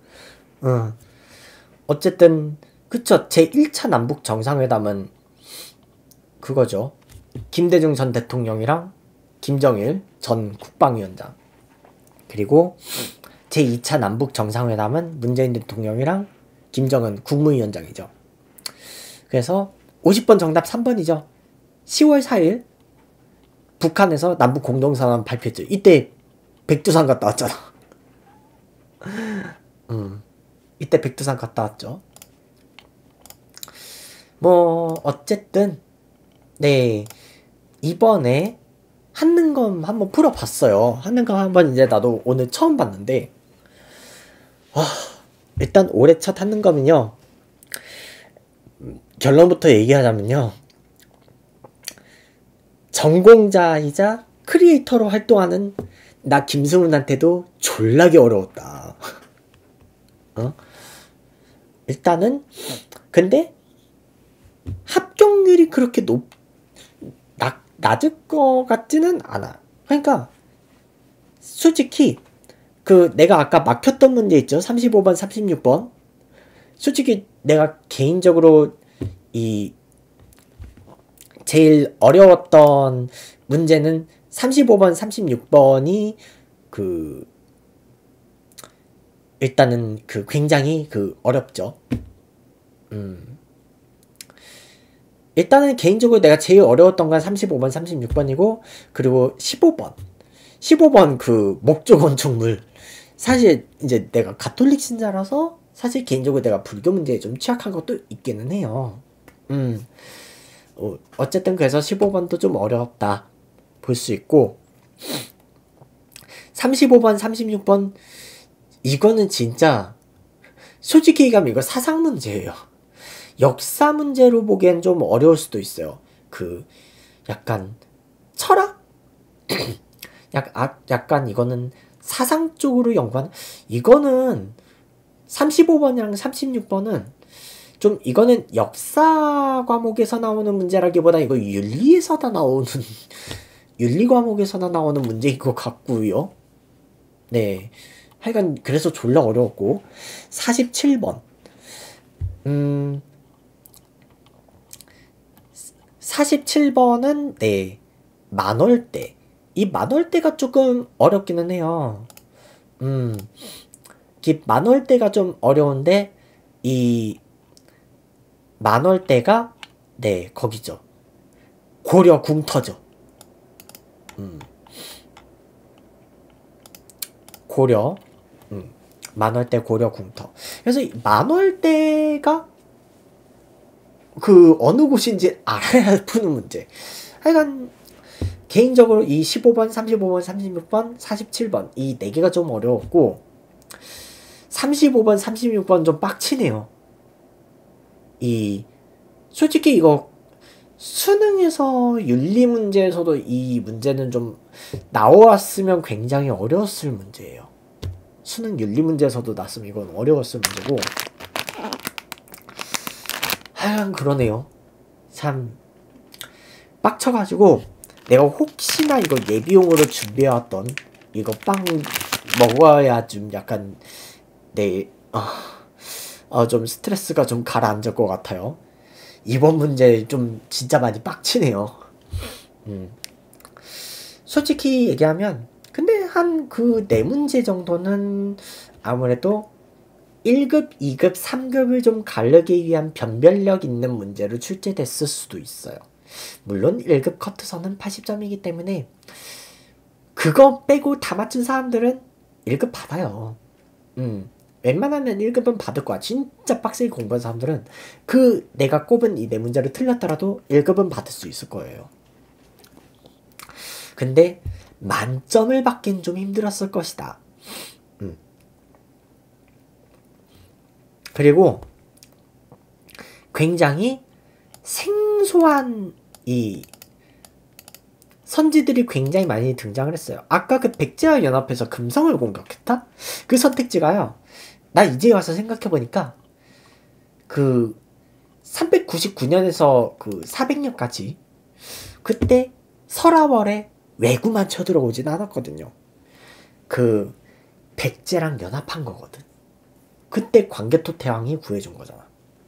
어쨌든 그쵸. 제1차 남북 정상회담은 그거죠. 김대중 전 대통령이랑 김정일 전 국방위원장, 그리고 제2차 남북 정상회담은 문재인 대통령이랑 김정은 국무위원장이죠. 그래서 50번 정답 3번이죠. 10월 4일 북한에서 남북 공동선언 발표했죠. 이때 백두산 갔다 왔잖아. 이때 백두산 갔다 왔죠. 뭐 어쨌든 네, 이번에 한능검 한번 풀어봤어요. 한능검 한번 이제 나도 오늘 처음 봤는데, 일단 올해 첫 한능검은요, 결론부터 얘기하자면요, 전공자이자 크리에이터로 활동하는 나 김승훈한테도 졸라게 어려웠다. 일단은 근데 합격률이 그렇게 낮을 것 같지는 않아. 그러니까 솔직히 내가 아까 막혔던 문제 있죠. 35번 36번. 솔직히 내가 개인적으로 제일 어려웠던 문제는 35번 36번이 일단은 굉장히 굉장히 어렵죠. 일단은 개인적으로 내가 제일 어려웠던 건 35번 36번이고, 그리고 15번 목조 건축물. 사실 이제 내가 가톨릭 신자라서 사실 개인적으로 내가 불교 문제에 좀 취약한 것도 있기는 해요. 어쨌든 그래서 15번도 좀 어렵다 볼 수 있고, 35번 36번 이거는 진짜 솔직히 얘기하면 이거 사상 문제예요. 역사 문제로 보기엔 좀 어려울 수도 있어요. 약간 철학? 약간 이거는 사상 쪽으로 연구하는, 이거는 35번이랑 36번은 좀, 이거는 역사 과목에서 나오는 문제라기보다 이거 윤리 과목에서나 나오는 문제인 것 같고요. 네, 하여간 그래서 졸라 어려웠고, 47번 47번은 네, 만월대. 이 만월대가 조금 어렵기는 해요. 이 만월대가 좀 어려운데, 이 만월대가 네, 거기죠. 고려 궁터죠. 고려 만월대 고려 궁터. 그래서 이 만월대가 어느 곳인지 알아야 푸는 문제. 하여간 개인적으로 이 15번, 35번, 36번, 47번 이 4개가 좀 어려웠고, 35번, 36번 좀 빡치네요. 솔직히 이거 수능에서 윤리 문제에서도 이 문제는 좀 나왔으면 굉장히 어려웠을 문제예요. 수능 윤리 문제에서도 났으면 이건 어려웠을 문제고, 하여간 그러네요. 참 빡쳐가지고 내가 혹시나 이거 예비용으로 준비해왔던 이거 빵 먹어야 좀 약간 좀 스트레스가 좀 가라앉을 것 같아요. 이번 문제 좀 진짜 많이 빡치네요. 솔직히 얘기하면 근데 한 그 네 문제 정도는 아무래도 1급, 2급, 3급을 좀 가르기 위한 변별력 있는 문제로 출제됐을 수도 있어요. 물론 1급 커트선은 80점이기 때문에 그거 빼고 다 맞춘 사람들은 1급 받아요. 웬만하면 1급은 받을 거야. 진짜 빡세게 공부한 사람들은 그 내가 꼽은 이 네 문제를 틀렸더라도 1급은 받을 수 있을 거예요. 근데 만점을 받긴 좀 힘들었을 것이다. 그리고 굉장히 생소한 이 선지들이 굉장히 많이 등장을 했어요. 아까 그 백제와 연합해서 금성을 공격했다? 그 선택지가요. 나 이제 와서 생각해보니까 그 399년에서 그 400년까지 그때 설화월에 왜구만 쳐들어오진 않았거든요. 그 백제랑 연합한 거거든. 그때 광개토태왕이 구해준 거잖아.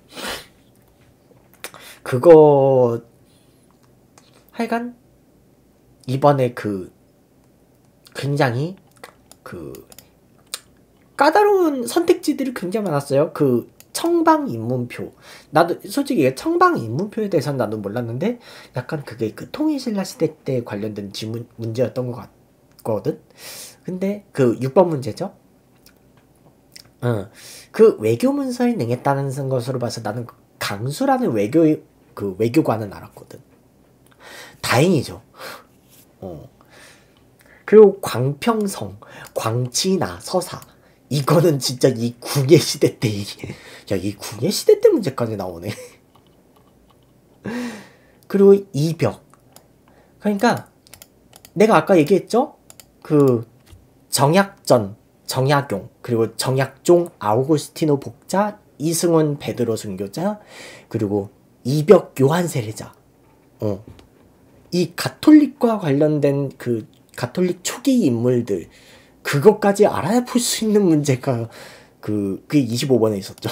그거 하여간 이번에 그 굉장히 그 까다로운 선택지들이 굉장히 많았어요. 그 청방 입문표. 나도 솔직히 청방 입문표에 대해서는 나도 몰랐는데 약간 그게 그 통일신라 시대 때 관련된 문제였던 것 같거든. 근데 그 6번 문제죠. 그 외교 문서에 능했다는 것으로 봐서 나는 강수라는 외교관은 알았거든. 다행이죠. 그리고 광평성, 광치나 서사 이거는 진짜 이 궁예 시대 때 이 궁예 시대 때 문제까지 나오네. 그리고 이벽. 그러니까 내가 아까 얘기했죠? 그 정약전, 정약용, 그리고 정약종, 아우구스티노 복자, 이승원 베드로 순교자, 그리고 이벽 요한 세례자. 이 가톨릭과 관련된 그 가톨릭 초기 인물들 그것까지 알아볼 수 있는 문제가 그게 25번에 있었죠.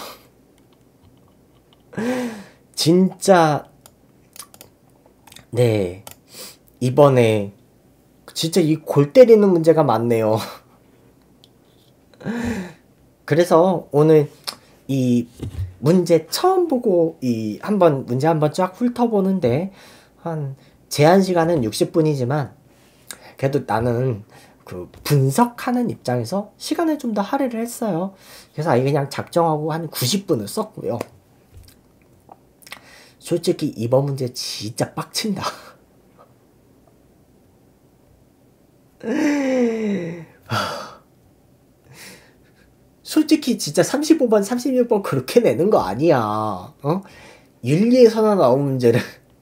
진짜 네 이번에 진짜 이 골 때리는 문제가 많네요. 그래서 오늘 이 문제 처음 보고 문제 한번 쫙 훑어보는데 한 제한 시간은 60분이지만 그래도 나는 그 분석하는 입장에서 시간을 좀 더 할애를 했어요. 그래서 아예 그냥 작정하고 한 90분을 썼고요. 솔직히 이번 문제 진짜 빡친다. 솔직히 진짜 35번, 36번 그렇게 내는 거 아니야. 윤리에서나 나온 문제를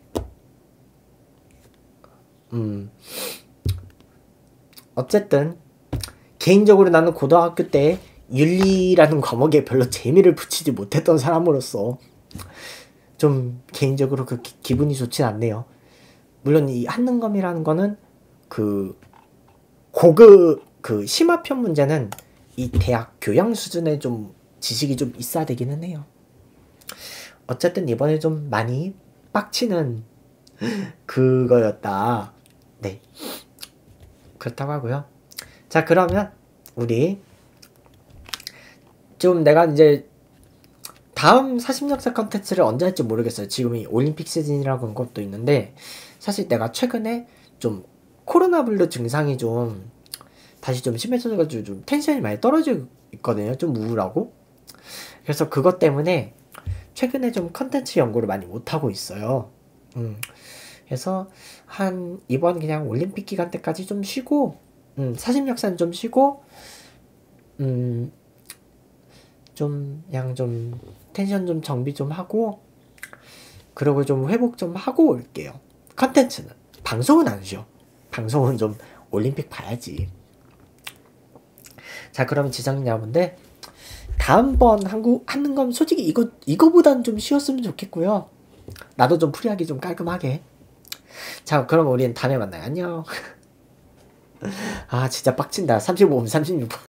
어쨌든 개인적으로 나는 고등학교 때 윤리라는 과목에 별로 재미를 붙이지 못했던 사람으로서 좀 개인적으로 그 기분이 좋진 않네요. 물론 이 한능검이라는 거는 그 고급 그 심화편 문제는 이 대학 교양 수준의 좀 지식이 좀 있어야 되기는 해요. 어쨌든 이번에 좀 많이 빡치는 그거였다. 네. 그렇다고 하고요. 자, 그러면 우리 좀 내가 이제 다음 사심역사 컨텐츠를 언제 할지 모르겠어요. 지금이 올림픽 시즌이라고 한 것도 있는데 사실 내가 최근에 좀 코로나 블루 증상이 좀 다시 좀 심해져가지고 좀 텐션이 많이 떨어지고 있거든요. 좀 우울하고. 그래서 그것 때문에 최근에 좀 컨텐츠 연구를 많이 못하고 있어요. 그래서 한 이번 그냥 올림픽 기간 때까지 좀 쉬고 사심역사는 좀 쉬고 좀 그냥 좀 텐션 좀 정비 좀 하고 그리고 좀 회복 좀 하고 올게요. 컨텐츠는 방송은 안 쉬어. 방송은 좀 올림픽 봐야지. 자, 그럼 지성인 여러분들 다음번 하는 건 솔직히 이거보단 좀 쉬웠으면 좋겠고요. 나도 좀 풀이하기 좀 깔끔하게. 자, 그럼 우리는 다음에 만나요. 안녕. 아, 진짜 빡친다. 35분, 36분.